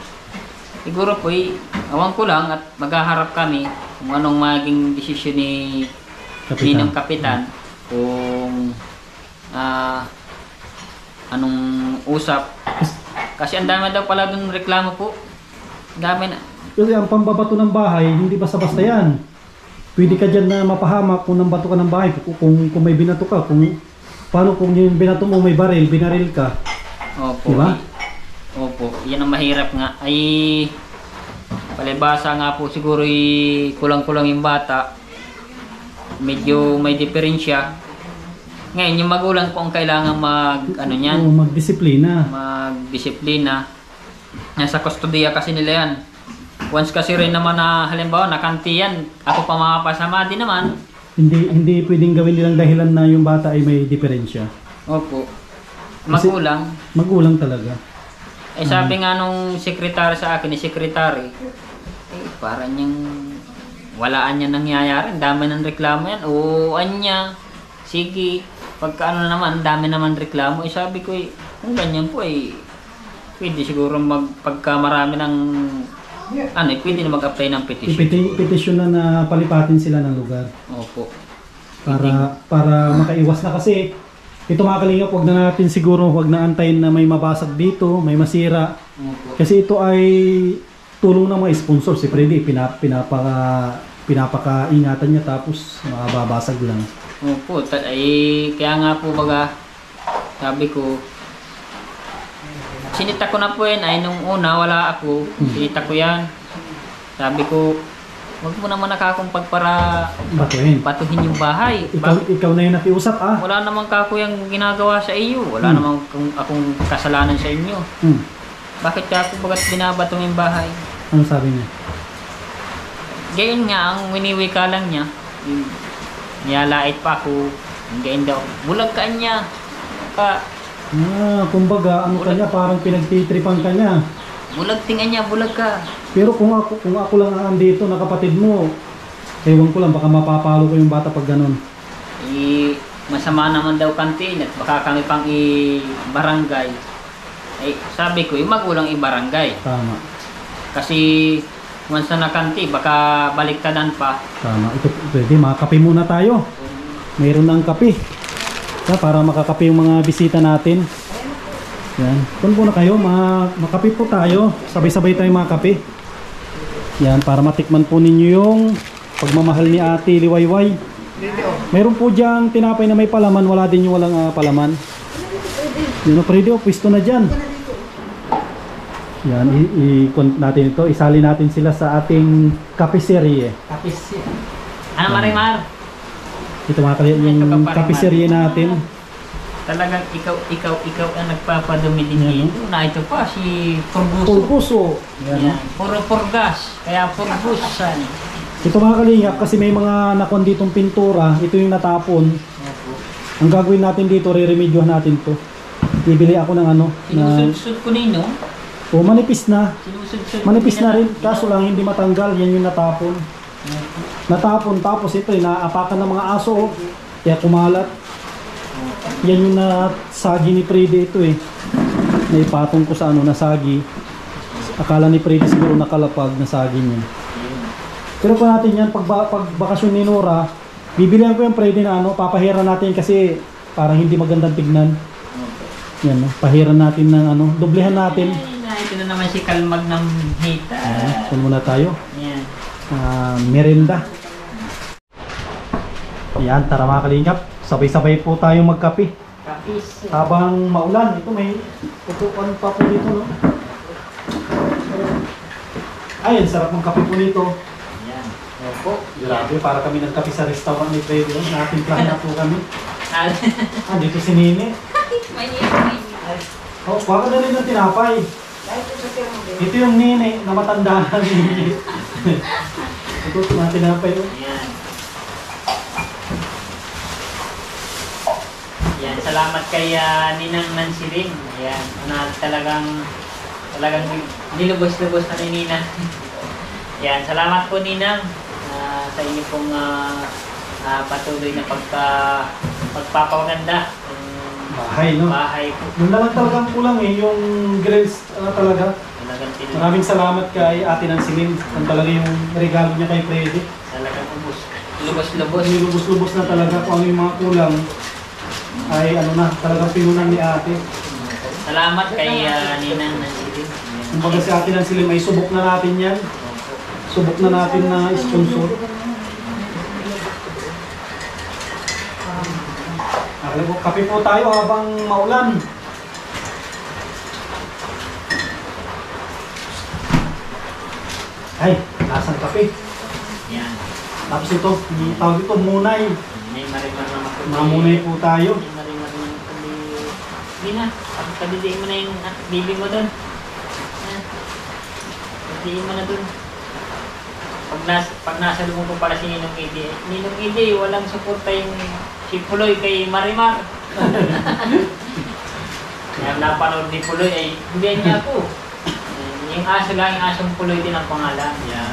Speaker 2: siguro po eh, awan ko lang at maghaharap kami kung anong maging desisyon ni
Speaker 1: Kapitan.
Speaker 2: Ninong Kapitan kung ah, anong usap. Kasi ang dami daw pala dun reklamo po. Ang dami na.
Speaker 1: Kasi ang pambabato ng bahay, hindi basta-basta yan. Pwede ka dyan na mapahamak kung nang bato ka ng bahay. Kung, kung, kung may binato ka, kung paano kung yung binato mo may baril, binaril ka.
Speaker 2: Opo.
Speaker 1: Diba?
Speaker 2: Opo. Yan ang mahirap nga. Ay palibasa nga po siguro eh, kulang-kulang yung bata. Medyo may diferensya. Ngayon, yung magulang po ang kailangan mag, ano yan,
Speaker 1: Oo, magdisiplina.
Speaker 2: magdisiplina. Nasa kustodiya kasi nila yan. Once kasi rin naman na halimbawa nakanti yan, ako pa makapasama din naman.
Speaker 1: Hindi hindi pwedeng gawin nilang dahilan na yung bata ay may diferensya.
Speaker 2: Opo. Magulang.
Speaker 1: Magulang talaga.
Speaker 2: Eh sabi nga nung sekretary sa akin, ni sekretary, eh parang yung walaan niya nangyayari, ang dami ng reklamo yan. Oo, anya, sige, pagka ano na naman, ang dami naman reklamo. Eh sabi ko eh, kung ganyan po eh, pwede siguro mag, pagka marami ng, ano eh, pwede na mag-apply ng petition.
Speaker 1: Ipeti- Petisyon na na palipatin sila ng lugar
Speaker 2: Opo.
Speaker 1: para para makaiwas na kasi ito mga kalingap, wag na natin siguro wag na antayin na may mabasag dito, may masira.
Speaker 2: Opo.
Speaker 1: Kasi ito ay tulong ng mga sponsor. Si Freddy pinap pinapaka pinapakaingatan niya tapos mababasag lang.
Speaker 2: Opo, ta- ay, kaya nga po baga, sabi ko, sinita ko na po yan, ay nung una wala ako, sinita ko yan. Sabi ko, wag mo naman nakakong pagpara
Speaker 1: Batuhin.
Speaker 2: batuhin yung bahay.
Speaker 1: Ikaw,
Speaker 2: Bak-
Speaker 1: ikaw na yung nakiusap ah.
Speaker 2: wala naman kako yung ginagawa sa iyo, wala
Speaker 1: Hmm.
Speaker 2: naman kung akong kasalanan sa inyo.
Speaker 1: Hmm.
Speaker 2: Bakit ka ako bagat binabato yung bahay?
Speaker 1: Ano sabi niya?
Speaker 2: Gayon nga, ang winiwika lang niya, yung niyalait pa ako, yung gayon daw, bulag ka niya. Pa,
Speaker 1: Ah, kumbaga ano kanya parang pinagtitripan kanya.
Speaker 2: bulag tingan niya, bulag ka.
Speaker 1: Pero kung ako kung ako lang ang andito na kapatid mo, ewan ko lang baka mapapalo ko yung bata pag ganun.
Speaker 2: Eh, masama naman daw kantin at baka kami pang i-barangay. Eh, sabi ko, eh, magulang i-barangay.
Speaker 1: Tama.
Speaker 2: Kasi once na nakanti, baka baliktadan pa.
Speaker 1: Tama. Ito pwede, makakape muna tayo. Mayroon ng kape. Ya, para makakape yung mga bisita natin. Yan. Kung po na kayo, ma makape po tayo. Sabay-sabay tayo makape. Yan, para matikman po ninyo yung pagmamahal ni Ate Liwayway. Mayroon po diyang tinapay na may palaman, wala din yung walang uh, palaman. Yun o, pwede o, pwisto na dyan. Yan, i-count natin ito. Isali natin sila sa ating kapiserye.
Speaker 2: Kapis yan. Ano, Marimar?
Speaker 1: Ito mga kali, yung kapiserye natin.
Speaker 2: Talagang ikaw, ikaw, ikaw ang nagpapadumi din
Speaker 1: Yan,
Speaker 2: dito. Na ito pa, si Purbuso.
Speaker 1: Pulpuso. Yan.
Speaker 2: Yan. Puro purgas. Kaya purbusan.
Speaker 1: Ito mga kalingap, kasi may mga nakon ditong pintura. Ito yung natapon. Ang gagawin natin dito, re-remedyohan natin to. Bibili ako ng ano, na
Speaker 2: Sinusud-sud ko ninyo.
Speaker 1: oh, manipis na.
Speaker 2: Sinusud-sud ko
Speaker 1: Manipis na rin,
Speaker 2: ninyo.
Speaker 1: kaso lang hindi matanggal. Yan yung natapon. Natapon, tapos ito eh, naapakan ng mga aso. Oh. Kaya kumalat. Yan yung nasagi ni Freddy ito eh. Naipatong ko sa ano, nasagi. Akala ni Freddy siguro nakalapag, nasagi niya. Pero pa natin yan, pag, pag bakasyon ni Nora, bibilihan ko yung Freddy na ano, papahiran natin kasi parang hindi magandang tignan. Yan, no? Pahiran natin ng ano, doblehan natin.
Speaker 2: Ay, na, ito na naman si Kalmag ng hita.
Speaker 1: Ayan, saan muna tayo?
Speaker 2: Yan.
Speaker 1: Ah, merienda. Ayan, tara mga kalingap. Sabay-sabay po tayong magkape.
Speaker 2: Kapis.
Speaker 1: Habang maulan, ito may tutukan pa po dito, no? Ay, sarap ng kape po nito.
Speaker 2: Yan. Opo.
Speaker 1: Grabe, para kami nagkape sa restaurant ni Freddy. No? Natimplahan na po kami.
Speaker 2: Ah,
Speaker 1: Ah, dito si Nini. Oh, baka na rin ng tinapay.
Speaker 3: Dahil ito sa tira mo din.
Speaker 1: Ito yung Nini na matanda na Nini. Ito, mga tinapay. No?
Speaker 2: Yan. Yan, salamat kay ah, Ninang Nancy rin. Yan, na talagang talagang nilubos-lubos na ni Nina. Yan, salamat po Ninang ah, sa inyo pong ah, ah, patuloy na pagka pagpapaganda ng
Speaker 1: Bahay, no?
Speaker 2: bahay po.
Speaker 1: Yun na lang talagang kulang eh, yung grills uh, talaga.
Speaker 2: Talagang tin-
Speaker 1: Maraming salamat kay Ate Nancy Lim. Ang talaga yung regalo niya kay Freddy.
Speaker 2: talagang ubos. Lubos-lubos.
Speaker 1: Nilubos-lubos na talaga kung ano yung mga kulang. Ay ano na, talagang pinunan ni Ate.
Speaker 2: Salamat kay ah, Ninang Nancy rin. Yan.
Speaker 1: Kumbaga si Ate Nancy Lim ay subok na natin yan. Subok na natin na sponsor. Alam mo, kape po tayo habang maulan. Ay, lasang kape.
Speaker 2: Yan.
Speaker 1: Tapos ito, yung tawag ito, munay.
Speaker 2: May marimar na makundi.
Speaker 1: Mamunay po tayo.
Speaker 2: May marimar na makundi. Hindi na. Pagkadidiin mo na yung ah, baby mo doon. Yan. Pagdiin mo na doon. Pag, nas, pag nasa lumong ko para si Ninong Ide. Ninong Ide, walang suporta yung si Puloy kay Marimar. Kaya napanood ni Puloy ay hindi niya ako. Eh, Yung aso lang, yung asong Puloy din ang pangalan. Yan.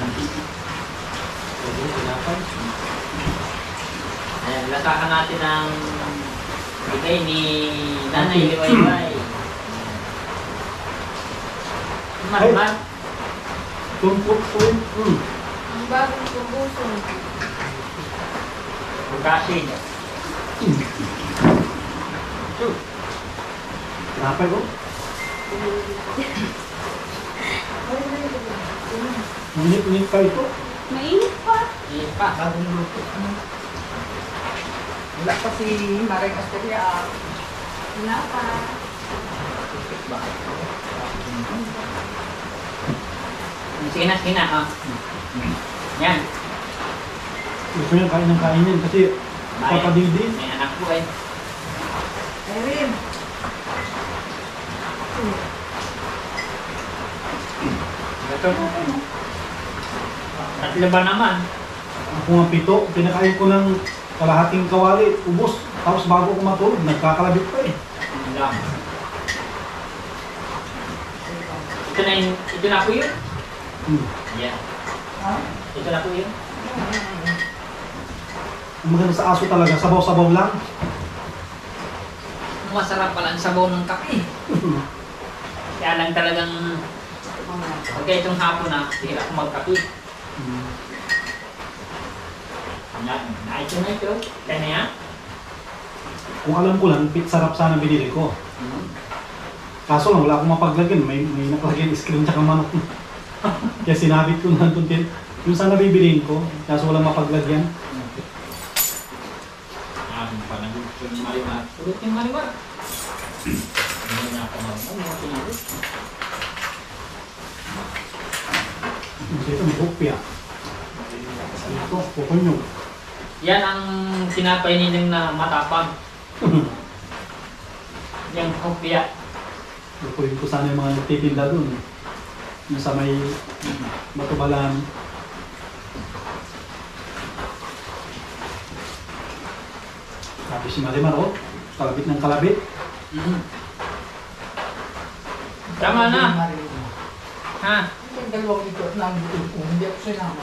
Speaker 2: Ayan, lasahan natin ang bigay ni Nanay Liwayway. Marimar.
Speaker 1: Tumpok po yun. Hmm.
Speaker 3: Ang bagong purbuso.
Speaker 2: Bukasin.
Speaker 1: Napay ko. Ngunit-ngunit pa ito.
Speaker 3: Mainit pa.
Speaker 2: Eh, pa, bagong luto.
Speaker 3: Wala pa si Maring Asteria. Wala pa.
Speaker 2: Sige na, sige na. Oh. Yan.
Speaker 1: Gusto niya kain ng kain yan kasi papadildin.
Speaker 2: May anak ko eh.
Speaker 3: Erin.
Speaker 2: Ito. Tatlo ba naman?
Speaker 1: Ako nga pito, pinakain ko ng kalahating kawali, ubos. Tapos bago ko matulog, nagkakalabit pa eh.
Speaker 2: Yun lang. Ito na yun. Ito na po yun.
Speaker 1: Hmm.
Speaker 2: Yan.
Speaker 3: Ha?
Speaker 2: Ito na po yun.
Speaker 1: Ang maganda sa aso talaga, sabaw-sabaw lang.
Speaker 2: Masarap pala ang sabaw ng kape. Kaya lang talagang pagka itong hapon na, hindi ako magkape. Na, na ito na ito. Kaya na yan.
Speaker 1: Kung alam ko lang, bit sarap sana binili ko. Kaso lang, wala akong mapaglagyan. May, may nakalagyan screen tsaka manok. Kaya sinabit ko na doon din. Yung sana bibiliin ko, kaso walang mapaglagyan.
Speaker 2: Ah, panagod ko yung marimar. Tulot yung marimar. Hindi na ako marimar.
Speaker 1: Ito, may hupya. Ito, pukunyo.
Speaker 2: Yan ang tinapay nilang na matapang. Yung kopya.
Speaker 1: Lupuin ko sana yung mga nagtitinda doon. Yung sa may Matubalan. Sabi si Marimar, oh. Kalabit ng kalabit.
Speaker 2: Mm. Tama na. Ha?
Speaker 4: Yung dalawang ito at lang dito ko, hindi ako sinama.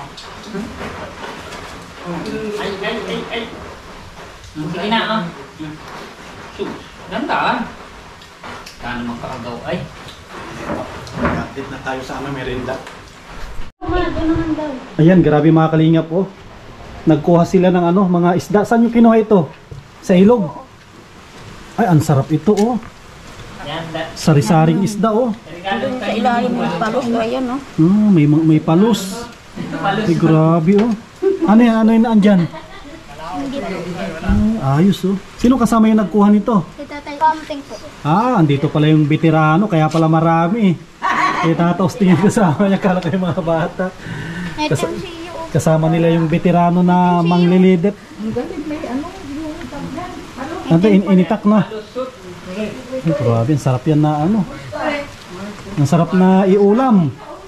Speaker 2: Ay, ay, ay, ay. Sige na, oh. Sus, ganda ah. Kano magkakagaw ay.
Speaker 1: Kapit na tayo sa aming merenda. Ayan, grabe mga kalingap, oh. Nagkuha sila ng ano, mga isda. Saan yung kinuha ito? Sa ilog. Ay, ang sarap ito, oh.
Speaker 2: Yan, da.
Speaker 1: Sari-saring isda, oh.
Speaker 2: Regalo
Speaker 3: Sa ilalim ng palos, ayan, no?
Speaker 1: Hmm, may may palus.
Speaker 2: Palos.
Speaker 1: Ay, grabe, oh. Ano yan? Ano yung naandyan? Ah, ayos, oh. Sino kasama yung nagkuha nito?
Speaker 5: Camping po.
Speaker 1: Ah, andito pala yung veterano, kaya pala marami. Eh, tatos tingin kasama niya, kala kayo mga bata.
Speaker 5: Ito
Speaker 1: Kas-
Speaker 5: si Iyo.
Speaker 1: kasama nila yung veterano na manglilidip.
Speaker 3: Ang galing, may ano, yung tablan. Ano?
Speaker 1: Ano, in initak, no?
Speaker 2: Lusot.
Speaker 1: Ay, grabe, ang sarap yan na ano. Ang sarap na iulam.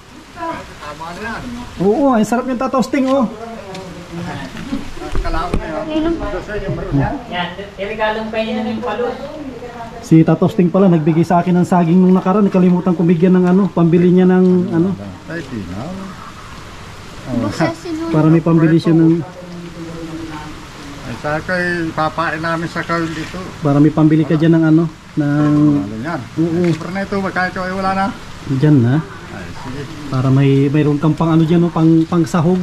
Speaker 1: Oo, ang sarap yung tatosting, oh.
Speaker 2: Yan, iregalong pa niya na yung palos.
Speaker 1: Si Tatosting pala nagbigay sa akin ng saging nung nakaraan. Nakalimutan kong bigyan ng ano, pambili niya ng ano,
Speaker 5: Basta si Lulu.
Speaker 1: para may pambili siya ng,
Speaker 6: Ay, sa kay papain namin sa kaul dito.
Speaker 1: para may pambili ka dyan ng ano, ng,
Speaker 6: Ano yan?
Speaker 1: oo,
Speaker 6: Super na ito, magkaya ko ay wala na.
Speaker 1: dyan na.
Speaker 6: Ay, sige.
Speaker 1: Para may, mayroon kang pang ano dyan, no, pang, pang sahog.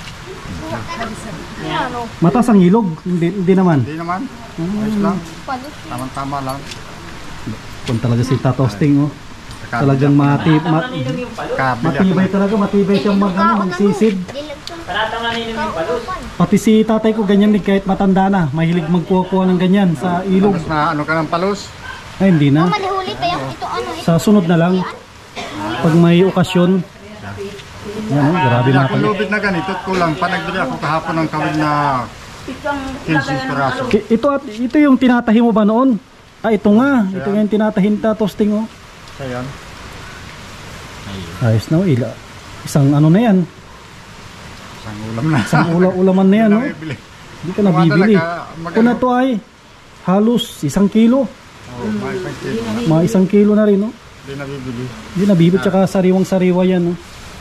Speaker 5: Ano?
Speaker 1: Matas ang ilog, hindi, hindi naman.
Speaker 6: Hindi naman. Ayos lang.
Speaker 5: Palos.
Speaker 6: Tama-tama lang.
Speaker 1: Kung talaga si Tatosting, oh.
Speaker 6: Saka-
Speaker 1: Talagang matib,
Speaker 2: Panatang
Speaker 1: mat,
Speaker 2: na ninong yung palos.
Speaker 6: Kabili ako.
Speaker 1: matibay talaga, matibay siyang mag, ano, magsisid.
Speaker 2: Panatang na ninong yung palos.
Speaker 1: Pati si tatay ko ganyan din kahit matanda na, mahilig magkuha-kuha ng ganyan sa ilog.
Speaker 6: Tapos na ano ka ng palos?
Speaker 1: Ay, hindi na.
Speaker 5: Malihuli kaya ito ano eh.
Speaker 1: Sa sunod na lang, pag may okasyon. Yan, oh, grabe
Speaker 6: Bili
Speaker 1: mga
Speaker 6: ako
Speaker 1: kalingap.
Speaker 6: lubid na ganito, kulang. Pa nagbili ako kahapon ng kawil na fifteen piraso.
Speaker 1: Ki- Ito at ito yung tinatahi mo ba noon? Ah, ito nga. Ito nga yung tinatahin Tatosting, oh.
Speaker 6: Ayan.
Speaker 1: Ayos na, oh, ila. Isang ano na yan.
Speaker 6: Isang ulam na.
Speaker 1: Isang ula-ulaman na yan,
Speaker 6: Hindi
Speaker 1: oh.
Speaker 6: na bibili.
Speaker 1: Hindi ka nabibili. Kung na to ay halos isang kilo.
Speaker 6: Oo, may isang kilo na.
Speaker 1: Mga isang kilo na rin, oh.
Speaker 6: Hindi na bibili.
Speaker 1: Hindi nabibili, tsaka sariwang-sariwa yan, oh.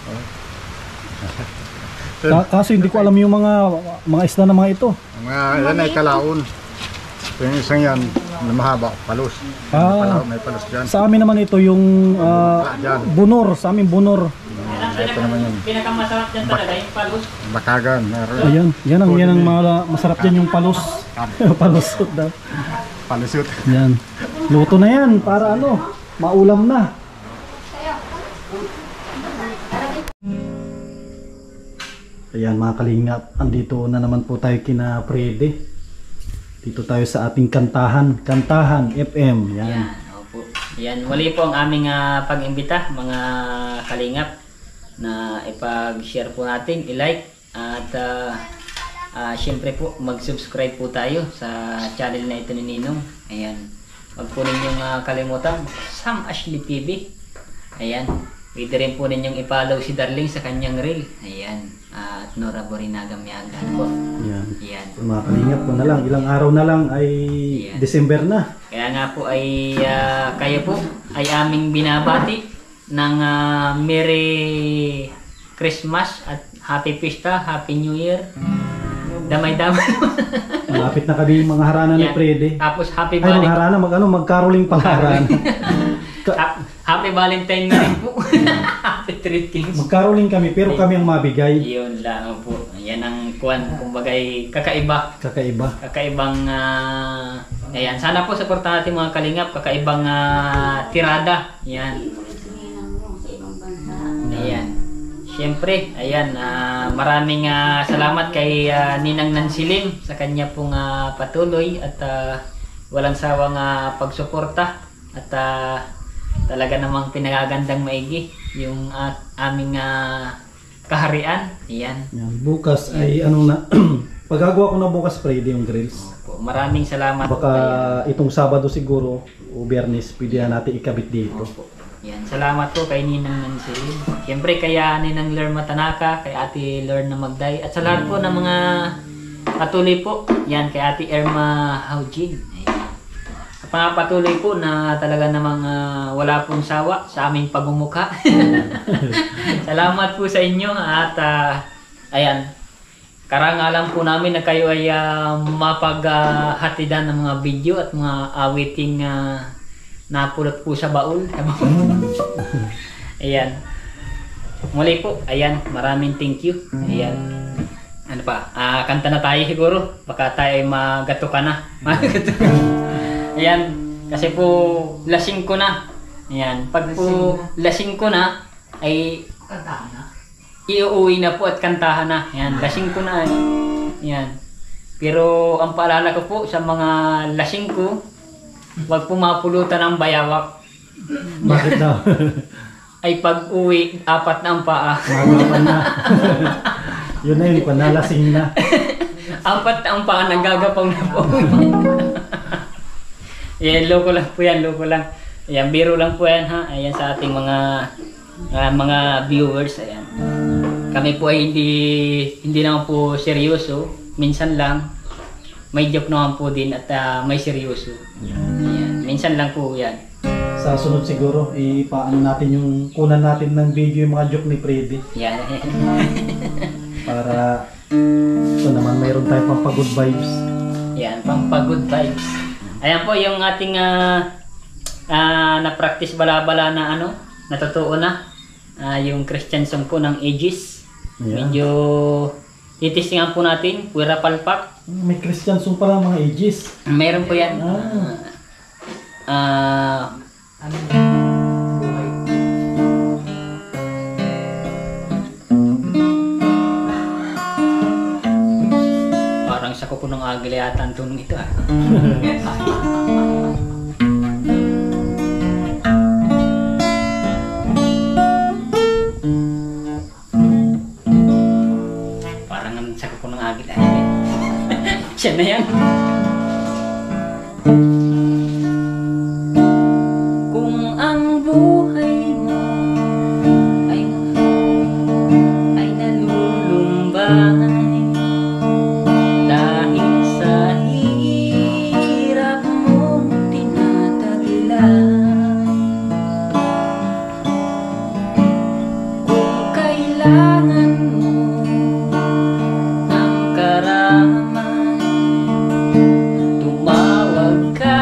Speaker 1: Ka- kaso hindi ko alam yung mga mga isda na mga ito.
Speaker 6: Ang mga yan ay kalaon. Ito yung isang yan, na mahaba, palos.
Speaker 1: Ah.
Speaker 6: Palaw, may palos dyan.
Speaker 1: Sa amin naman ito yung ah,
Speaker 6: Dyan.
Speaker 1: bunor, sa amin bunor.
Speaker 2: Yan ang
Speaker 6: Ito naman yun.
Speaker 2: pinakamasarap dyan talaga yung palos.
Speaker 6: Bakagan. Meron.
Speaker 1: Ayan, yan ang yan ang mala- masarap diyan yung palos. Palusot daw.
Speaker 6: Palusot.
Speaker 1: Yan. Luto na yan para ano, maulam na. Ayan mga kalingap, andito na naman po tayo kina Frede. Dito tayo sa ating kantahan, Kantahan F M. Yan.
Speaker 2: Yan, opo. Yan, muli po ang aming ah, pag-imbita, mga kalingap, na ipag-share po natin, i-like, at uh, uh, syempre po, mag-subscribe po tayo sa channel na ito ni Ninong. Ayan. Huwag po ninyong uh, kalimutan, Sam Ashley T V. Ayan. Pwede rin po ninyong i-follow si Darling sa kanyang reel. Ayan. Uh, at Nora Borinaga Miagan po.
Speaker 1: Yan.
Speaker 2: Ayan.
Speaker 1: Mga kalingap ko na lang, ilang araw na lang ay
Speaker 2: Yan.
Speaker 1: December na.
Speaker 2: Kaya nga po ay ah, kayo po ay aming binabati ng ah, Merry Christmas at Happy Pista, Happy New Year. Damay-damay.
Speaker 1: Malapit na kami yung mga harana ni
Speaker 2: Yan.
Speaker 1: Frede.
Speaker 2: Tapos Happy
Speaker 1: Ay, mga
Speaker 2: Balik.
Speaker 1: harana, mag, ano, mag-caroling pala harana.
Speaker 2: Ha- Happy Valentine na rin po. Happy Treatings.
Speaker 1: Magkaroling kami pero kami ang mabigay.
Speaker 2: Yun lang po. Yan ang kuwan. Kumbagay kakaiba.
Speaker 1: Kakaiba.
Speaker 2: Kakaibang ah, ayan. Sana po supportahan natin mga kalingap. Kakaibang ah, tirada. Yan. Ayan. Siyempre, ayan, ah, maraming ah, salamat kay ah, Ninang Nansilim sa kanya pong ah, patuloy at ah, walang sawang ah, pagsuporta at ah, talaga namang pinagagandang maigi yung ah, aming ah, kaharian. Ayan.
Speaker 1: Yan. Bukas ay ano na, pagagawa ko na bukas Friday yung grills.
Speaker 2: Po, maraming salamat.
Speaker 1: Baka
Speaker 2: po
Speaker 1: itong Sabado siguro o Biyernes pwede na natin ikabit dito.
Speaker 2: kayo. Yan, salamat po kay Ninang Nansilim. Siyempre kaya Ninang Lerma Tanaka, kay Ate Lorna Magday at sa lahat po ng mga patuloy po. Yan, kay Ate Irma Haujin. Ayan. Pangapatuloy po na talaga namang ah, wala pong sawa sa aming pagmumukha. Salamat po sa inyo at ah, ayan, karangalan po namin na kayo ay uh, mapaghatidan ng mga video at mga awiting uh, napulot po sa baul. Ayan. Muli po, ayan, maraming thank you. Ayan. Ano pa? Ah, kanta na tayo siguro. Baka tayo ay magato ka na. Magato ka. Ayan, kasi po lasing ko na. Ayan, pag po lasing ko na ay
Speaker 4: Kantahan na.
Speaker 2: iuuwi na po at kantahan na. Ayan, lasing ko na. Ayan. Pero ang paalala ko po sa mga lasing ko, huwag po mapulutan ng bayawak.
Speaker 1: Bakit daw?
Speaker 2: Ay pag uwi, apat na ang paa.
Speaker 1: Magapan na. Yun na yun, panalasing na.
Speaker 2: Apat na ang paa, nagagapaw na po. Yan, loko lang po yan, loko lang. Ayan, biro lang po yan ha. Ayan sa ating mga ah, mga viewers. Ayan. Kami po ay hindi, hindi naman po seryoso. Minsan lang. May joke naman po din at ah, may seryoso. Ayan. Minsan lang po yan.
Speaker 1: Sa sunod siguro, ipaano natin yung kunan natin ng video yung mga joke ni Freddy.
Speaker 2: Yan.
Speaker 1: Para ito naman mayroon tayong pang good vibes.
Speaker 2: Yan, pang good vibes. Ayan po yung ating ah, ah, na-practice bala-bala na ano, natotoo na. Ah, yung Christian song po ng Aegis.
Speaker 1: Ayan.
Speaker 2: Medyo itistingan po natin, Puwera Palpak.
Speaker 1: May Christian song pala mga ages.
Speaker 2: Meron po yan.
Speaker 1: Ah.
Speaker 2: Ah,
Speaker 4: Ano buhay?
Speaker 2: parang sa ko po ng agila yata ang tunog ito ah. Parang ang sa ko po ng agila. Siya na yan. Kung ang buhay mo ay ay nalulumbay dahil sa hirap mong tinataglay, kung kailangan mo ng karamay, tumawag ka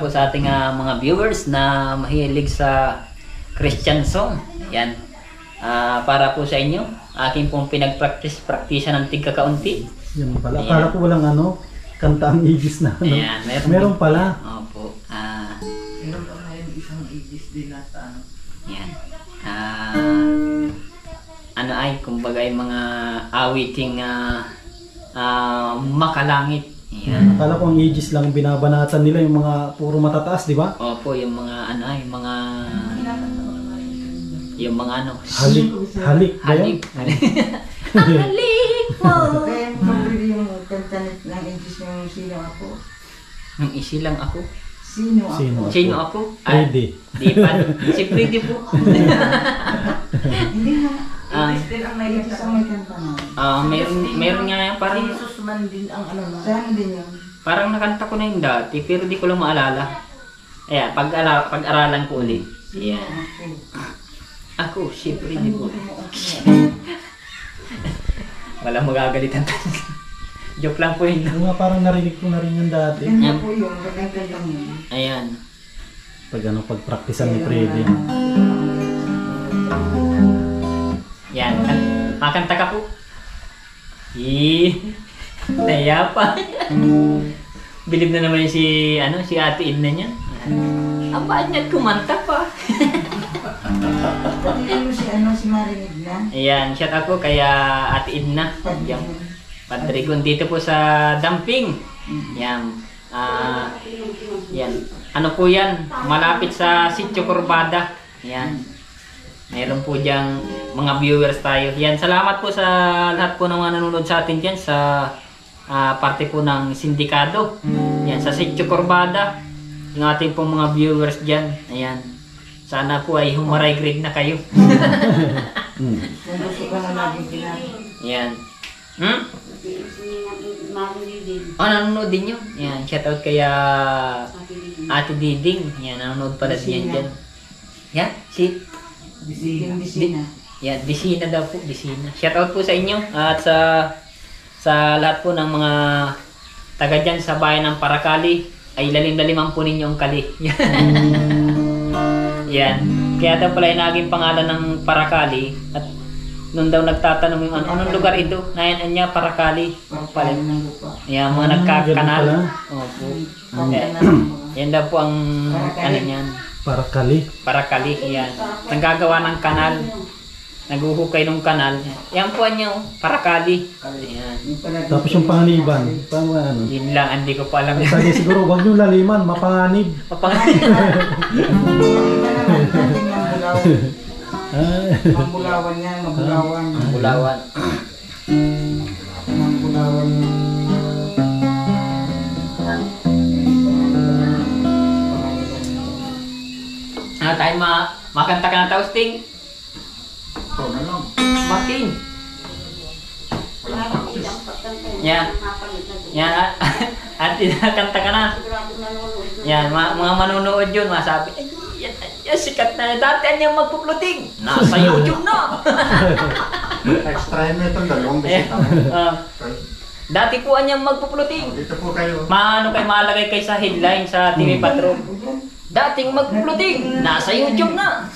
Speaker 2: po sa ating ah, mga viewers na mahilig sa Christian song. Yan. Ah, para po sa inyo, akin pong pinag-practice, praktisa ng tigkakaunti.
Speaker 1: Yan pala.
Speaker 2: Ayan.
Speaker 1: Akala ko walang ano, kanta ang Igis na ano.
Speaker 2: Ayan, meron,
Speaker 1: Meron pala.
Speaker 2: Opo. Ah,
Speaker 4: Meron pa ngayon isang igis din nasa ano.
Speaker 2: yan. Ah, ano ay, kumbaga yung mga awiting ah, ah, makalangit. Yan.
Speaker 1: Akala ko ang Igis lang binabanatan nila yung mga puro matataas, di ba?
Speaker 2: Opo, yung mga ano ay, yung mga yung mga ano,
Speaker 1: Halik, halik ba yun?
Speaker 2: halik. Halik po.
Speaker 3: Kaya mo pwede yung kanta ng English yung sino ako.
Speaker 2: Nang isi lang ako.
Speaker 3: Sino ako?
Speaker 1: Sino?
Speaker 2: Sino ako? Ah,
Speaker 1: Freddy.
Speaker 2: Di pa. Si Freddy po.
Speaker 3: Hindi nga.
Speaker 2: Ah,
Speaker 4: Igis din ang
Speaker 3: May
Speaker 4: may
Speaker 3: isa may kanta na.
Speaker 2: ah, meron meron nga yan, parang
Speaker 4: Jesus man din ang ano no.
Speaker 3: Saan din yun?
Speaker 2: parang nakanta ko na yung dati pero di ko lang maalala. Ayan, pag-ala, pag-aralan ko ulit. Ayan. Ako, si Freddy po. Walang magagalitan tayo. Joke lang po yun.
Speaker 1: Yung nga parang narinig ko na rin yung dati.
Speaker 3: Ganda po yung maganda lang yun.
Speaker 2: Ayan.
Speaker 1: Pag ano, pag-praktisan ni Freddy.
Speaker 2: Yan. Kan- makanta ka po. Eh, naya pa. Bilib na naman si, ano, si Ate Edna niya. Ang ba't niya kumanta pa?
Speaker 3: Pati ano si ano si Marinig na?
Speaker 2: Ayan, shout out po kaya Ate Edna. Yan. Padrigon dito po sa Damping. Yan. Ah, yan. Ano po yan? Malapit sa Sitio Corbada. Yan. Mayroon po diyang mga viewers tayo. Yan, salamat po sa lahat po ng mga nanonood sa atin dyan sa ah, parte po ng sindikado. Yan, sa Sitio Corbada. Yung ating pong mga viewers dyan. Ayan. Sana po ay humaray grade na kayo.
Speaker 1: Hmm.
Speaker 3: Kung gusto ka na laging ginagawa.
Speaker 2: Yan. Hmm? Oh, nanonood din yun. Yan, shoutout kaya Ate Diding. Yan, nanonood pala din yan dyan. Yan, si...
Speaker 3: Yung bisina.
Speaker 2: Yan, Disina daw po, Disina. Shoutout po sa inyo at sa sa lahat po ng mga taga dyan sa bayan ng Paracali ay lalim-laliman po ninyo ang kali. Yan. Kaya daw pala yung naging pangalan ng Paracali at nung daw nagtatanong yung ano, anong lugar ito? Nayan niya Paracali. Pala.
Speaker 3: Pagpala ng lupa.
Speaker 2: Yan, mga
Speaker 1: Ah,
Speaker 2: nagkakanal.
Speaker 1: ganun
Speaker 2: Opo.
Speaker 3: Pagpala
Speaker 2: Eh,
Speaker 3: ng mga.
Speaker 2: yan daw po ang ano niyan.
Speaker 1: Para kali.
Speaker 2: Paracali. Yan. Naggagawa ng kanal. Naguhukay ng kanal. Yan po niyo, Paracali. Yan.
Speaker 3: Yung pala dito.
Speaker 1: Tapos yung panganiban. Paano ano?
Speaker 2: Yun lang, hindi ko pa alam.
Speaker 1: Sabi siguro, huwag yung laliman, mapanganib.
Speaker 2: Papangalan.
Speaker 3: Iba naman dating mambulaw.
Speaker 1: Ah,
Speaker 3: Mambulawan yan, mambulawan.
Speaker 2: Bulawan.
Speaker 3: Mambulawan yan.
Speaker 2: Ano tayo ma makanta ka na Tausting?
Speaker 6: Ito na lang.
Speaker 2: Makin. Yan. Yan. At, at kanta ka na. Yan. Ma mga manonood yun. Masabi, ay, yan, yan, sikat na. Dati yan magpupluting. Nasa YouTube na.
Speaker 6: Extra mo itong dalawang
Speaker 2: Ayan.
Speaker 6: bisita.
Speaker 2: Ah, dati po anyang magpupluting.
Speaker 6: Dito po kayo.
Speaker 2: Maano kay malagay kay sa headline sa T V Patrol. Dating magpupluting. Nasa YouTube na.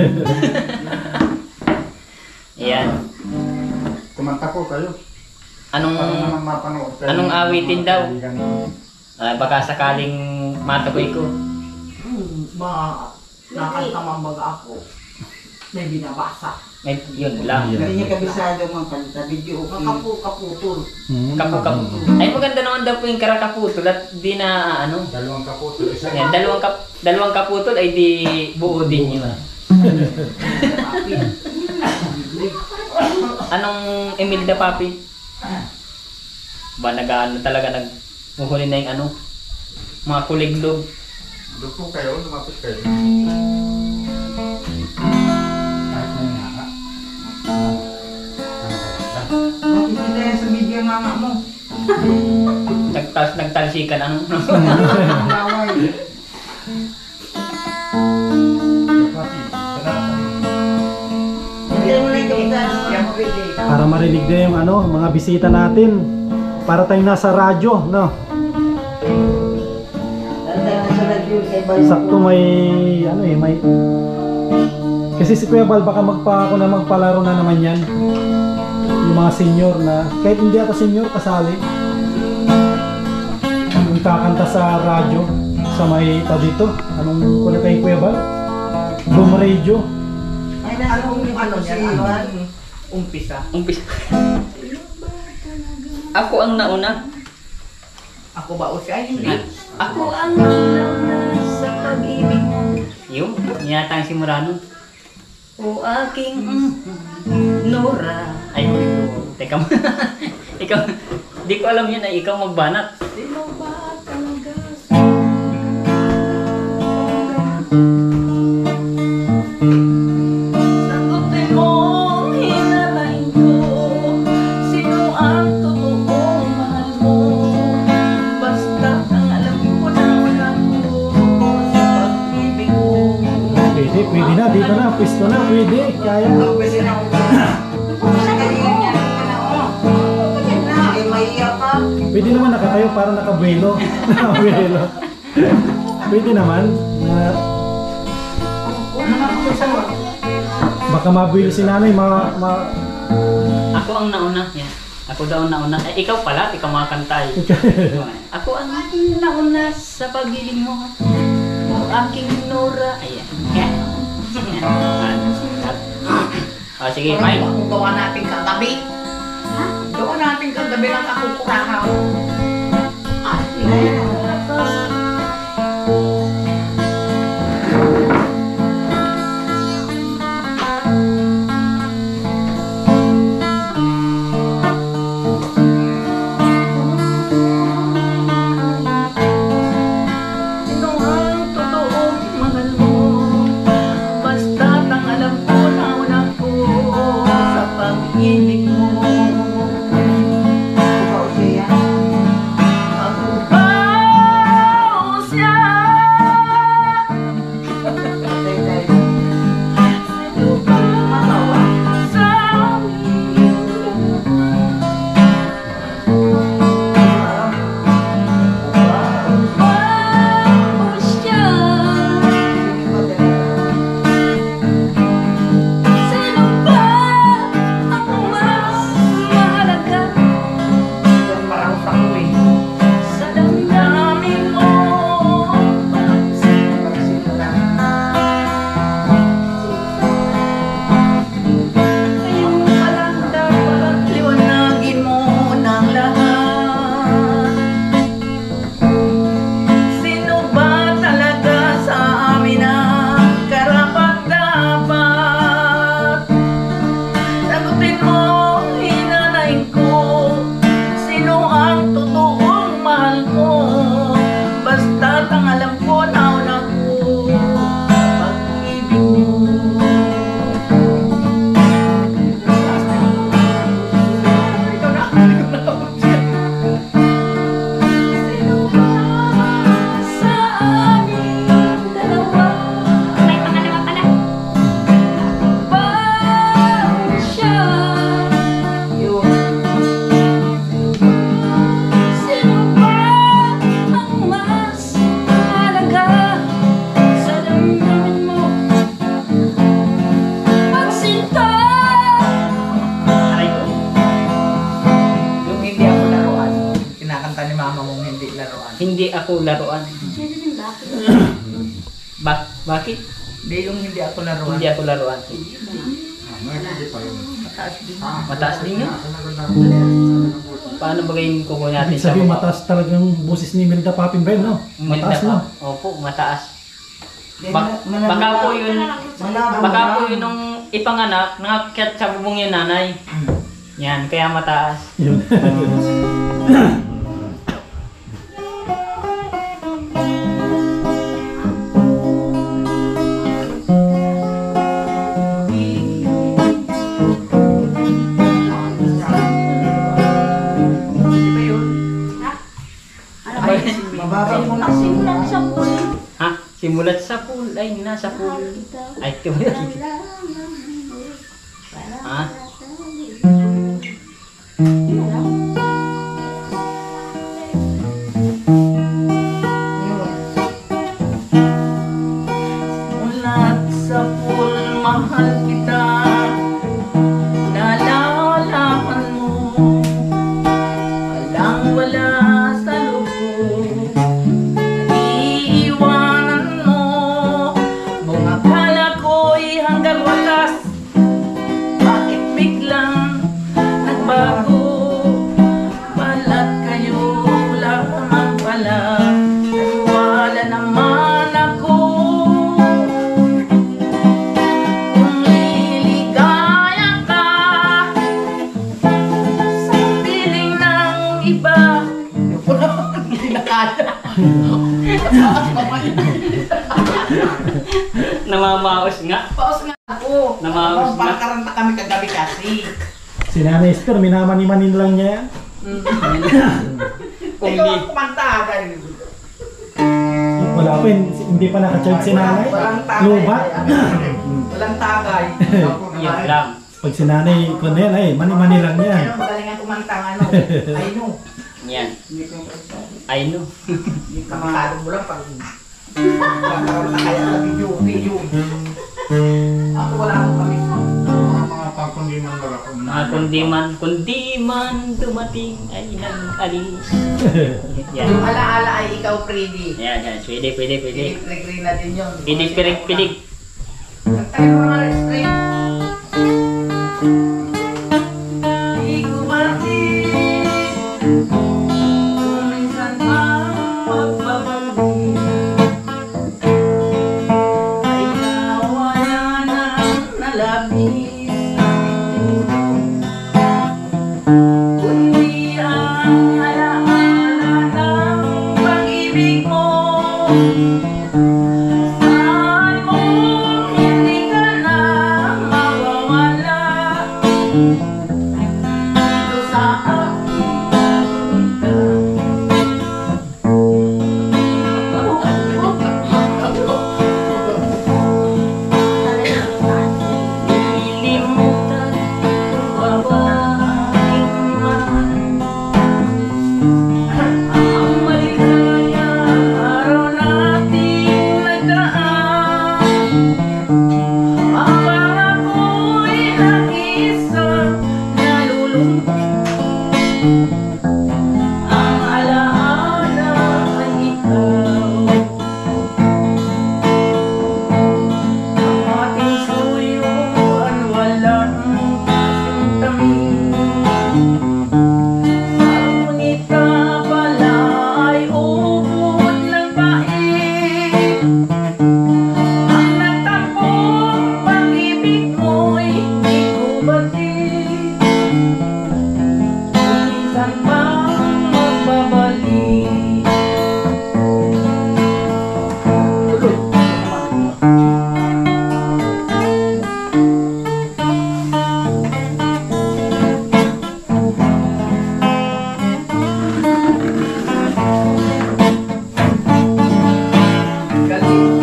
Speaker 2: Yan.
Speaker 6: Kumanta po kayo.
Speaker 2: Anong
Speaker 6: Para naman mapanood kayo.
Speaker 2: anong awitin daw?
Speaker 6: Kaibigan.
Speaker 2: ah, baka sakaling matukoy ko.
Speaker 4: Hmm, mga nakanta mambaga ako. May binabasa.
Speaker 2: May yun lang.
Speaker 1: Yan.
Speaker 3: Hindi niya kabisado mga kanta. Video okay.
Speaker 4: Kakapu kaputol.
Speaker 1: hmm,
Speaker 2: Kapu-kapu. Ay maganda naman daw po yung karakaputol at di na ano.
Speaker 6: Dalawang kaputol. Isa.
Speaker 2: Yan, dalawang kap dalawang kaputol ay di buo din yun. Anong Emilda Papi? Ba nag-ano talaga nagmuhuli na yung ano? Mga kuliglog.
Speaker 6: Doon po kayo. Lumapit kayo.
Speaker 3: Makikita yan sa video ng mama mo.
Speaker 2: Nagtas nagtalsikan ano?
Speaker 3: Bawal. Hindi mo lang kabisado mga pwede.
Speaker 1: para marinig din yung ano, mga bisita natin. Para tayong nasa radyo, no?
Speaker 3: Dahil na sa radyo sa
Speaker 1: Sakto may ano eh, may kasi si Kuya Bal baka magpa ako na magpalaro na naman yan. Yung mga senior na kahit hindi ata senior kasali. Yung kakanta sa radyo sa may ito dito. Anong kuna kay Kuya Bal? Boom Radio.
Speaker 3: Ay, nasa
Speaker 4: Anong
Speaker 3: kung
Speaker 4: ano
Speaker 3: si
Speaker 4: niya?
Speaker 3: Iwan.
Speaker 4: Anong umpisa?
Speaker 2: Umpisa. Ako ang nauna.
Speaker 4: Ako ba o siya? Hindi.
Speaker 2: Ako ang nauna sa pag-ibig mo. Yung, yata ang simula nun. O aking mm, Nora. Ay, oh, teka mo. Ikaw, di ko alam yun ay ikaw magbanat.
Speaker 4: Sino ba talaga? Sagutin mo, hinanain ko. Sino ang totoong mahal mo? Basta ang alam ko na wala ko sa pag-ibig mo.
Speaker 1: Pwede, pwede na. Dito na. Pwesto na. Pwede. Kaya.
Speaker 3: Pwede na ako. Nagalingan niya. Ganyan na. Eh, maiyak ka.
Speaker 1: Pwede naman nakatayo para nakabuelo. Nakabuelo. Pwede naman. Na baka mabuelo si nanay. Ma, ma,
Speaker 2: Ako ang nauna. Yan. Ako daw ang nauna. Eh, ikaw pala, ikaw makakanta eh. Ako ang nauna sa pag-ibig mo. O aking Nora. Ayan. Yan. Yan. O sige, Mike.
Speaker 4: Kung gawa natin kagabi. Gawa natin kagabi lang ako kurahaw. Ah, sige. Sino ang totoong mahal mo? Basta't ang alam ko na una ko sa pag-ibig mo.
Speaker 3: Ikaw siya.
Speaker 4: Ako ba o siya?
Speaker 3: Patay tayo.
Speaker 4: Sino ba sa amin? Ba o siya? Sino ba ang mas mahalaga sa damdamin mo? Ngayon pa lang dapat liwanagin mo ng lahat. Sino ba talaga sa amin ang karapat-dapat? Sagutin mo, hinanain ko. Sino ang totoong mahal mo? Basta't ang alam ko na una ko pag-ibig mo. Ikaw na, ikaw na. Sino ba sa amin dalawa?
Speaker 5: May pangalawa pala.
Speaker 4: Ba siya? Sino ba ang mas mahalaga sa damdamin mo? Magsinta!
Speaker 2: Aray ko.
Speaker 4: Yung hindi ako laruan, kinakanta ni mama mong hindi laruan.
Speaker 2: Hindi ako laruan. Ba bakit?
Speaker 4: Hindi yung hindi ako laruan.
Speaker 2: Hindi ako laruan.
Speaker 4: Mataas din.
Speaker 2: Mataas din yun. Paano ba yung kuko natin
Speaker 1: ibig
Speaker 2: sa
Speaker 1: sabihin
Speaker 2: baba?
Speaker 1: mataas talagang boses ni Melda Papinbel, no? Mataas, no?
Speaker 2: Opo, mataas.
Speaker 3: Then,
Speaker 2: Bak-
Speaker 3: malabo-
Speaker 2: baka po yun,
Speaker 3: malabo
Speaker 2: baka
Speaker 3: na.
Speaker 2: po yun nung ipanganak, nangakyat sa bubong yung nanay. Yan, kaya mataas.
Speaker 1: Yun.
Speaker 4: Di ba yun?
Speaker 3: Mababa mo na.
Speaker 2: Ha? Simulat sa pool, ay nasa pool. Ay, tiwala. Ha?
Speaker 3: Yun.
Speaker 2: Namamaos nga.
Speaker 3: Paos nga ako.
Speaker 2: Namaos na.
Speaker 3: Pagkaranta kami kagabi kasi.
Speaker 1: Si Nanay Esther, minamani-manin lang niya yan.
Speaker 2: Kung
Speaker 3: Ikaw
Speaker 2: di,
Speaker 3: ang kumanta. Dahil
Speaker 1: Wala pa, hindi hindi pa nakacharge si Nanay.
Speaker 3: walang tagay.
Speaker 1: Lubat.
Speaker 3: Walang tagay.
Speaker 2: yun lang.
Speaker 1: Pag si Nanay, kung yan, ay, mani-mani lang yan.
Speaker 3: Ano, magaling ang kumanta ng ano. I know.
Speaker 2: Yan.
Speaker 3: Hindi ko yung kumanta.
Speaker 2: I know.
Speaker 3: Kamakado mo lang pag pagkaranta kaya sa video. Video. Ako wala akong kami.
Speaker 6: Mga mga pangkundiman lang ako.
Speaker 2: Mga kundiman, kundiman dumating ay nag-alis. Yan.
Speaker 3: Yung alaala ay ikaw, Freddy.
Speaker 2: Yan, yan. Pwede, pwede, pwede.
Speaker 3: Pilig-pilig na din yun.
Speaker 2: Pidig, pidig, pidig.
Speaker 3: Ang tayo mo nga rin, Freddy. Di ko batid kung minsan mang magbabalik ay nawala na nalabis kundi ang alaala ng pag-ibig mo. Saan mo hindi ka na mawawala dito sa aking nililimutan ko ba aking mahal ang maligaya araw nating nagdaan. Ang pangako'y nag-iisang nalulungkot. Ang alaala ay ikaw. Ang ating suyuan walang kasintamin. Ngunit ka pala ay ubod ng pait. Ang nagtampong pag-ibig mo'y di ko batid. Kung minsan bang magbabalik. Galing.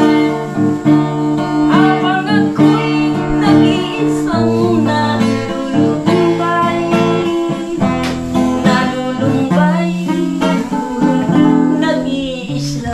Speaker 4: Habang ako'y nag-iisang nalulumbay, nalulumbay, nag-iisa.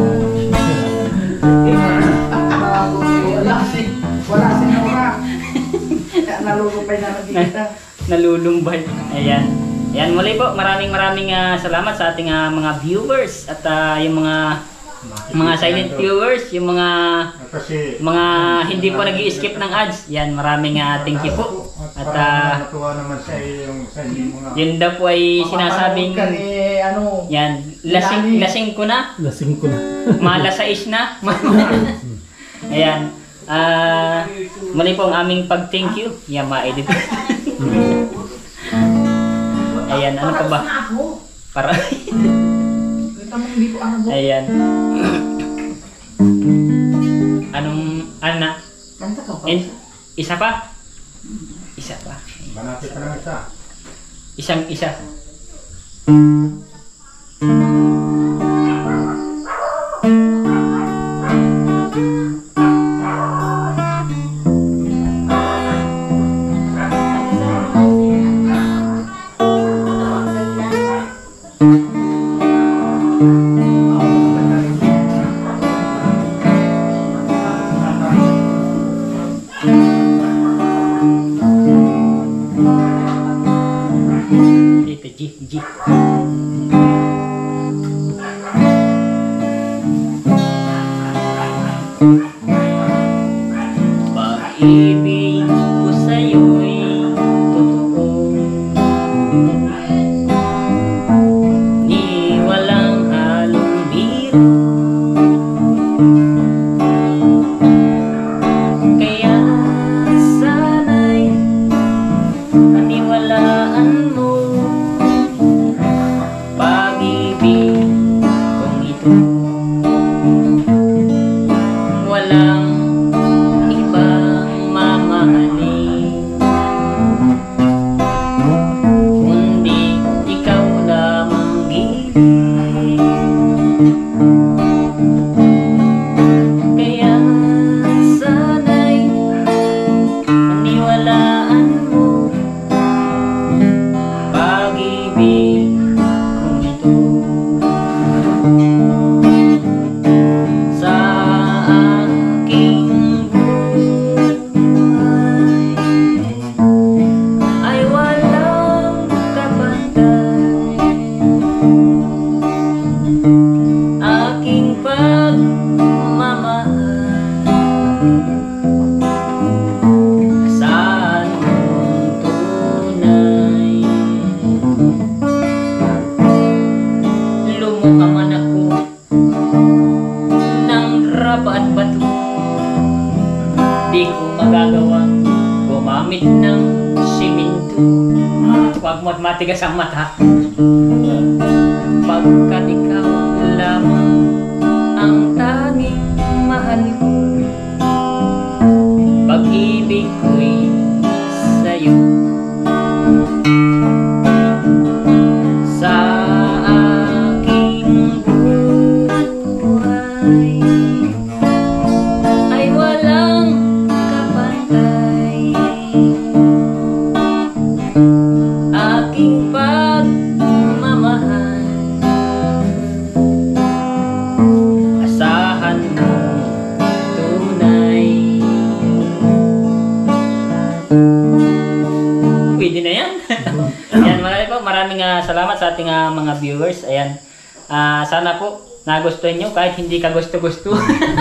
Speaker 3: Wala si, wala si Nora. Kaya nalulupay na nagkita.
Speaker 2: Nalulumbay. Ayan. Ayan, muli po, maraming maraming ah, salamat sa ating ah, mga viewers at ah, yung mga mga silent viewers, yung mga
Speaker 6: Kasi
Speaker 2: mga hindi po nag-i-skip ng ads. Yan, maraming ah, thank you po. At
Speaker 6: at
Speaker 2: ah,
Speaker 6: natuwa naman sa yung sa inyong mga
Speaker 2: yun daw po ay sinasabing
Speaker 3: Mapapanood ka ni, ano,
Speaker 2: yan, lasing lasing ko na,
Speaker 1: Lasing ko na.
Speaker 2: malasais na. Ayan. Ah, muli po ang aming pag-thank you. Yan, ma-edit. Ayan, ano pa ba?
Speaker 3: na ako.
Speaker 2: Para
Speaker 3: Kita mo hindi ko ano.
Speaker 2: ayan. Anong ano na?
Speaker 3: Kanta ka pa.
Speaker 2: In, isa pa? Isa pa.
Speaker 6: Banati ka ng isa.
Speaker 2: Isang isa. Dito, G, G. Pag-ibig ko sa'yo'y totoo, di walang halong biro. Kaya sana'y paniwalaan mo. Pag-ibig ko pag-ibig kong ito. Sa aking buhay ay walang kapantay. Aking pagmamahal saan mong tunay. Lumuha man ako ng raba at bato, di ko magagawang gumamit ng siminto. Huwag mo't matigas ang mata, pagkat ikaw lamang ang tanging mahal ko. Pag-ibig ko'y sa'yo. Sa aking buhay ay walang kapantay. Aking pagmamahal asahan mo tunay. Pwede na yan. Ayan, marami po, maraming ah, salamat sa ating ah, mga viewers. Ayan, Ah, sana po nagustuhan nyo kahit hindi ka gusto-gusto.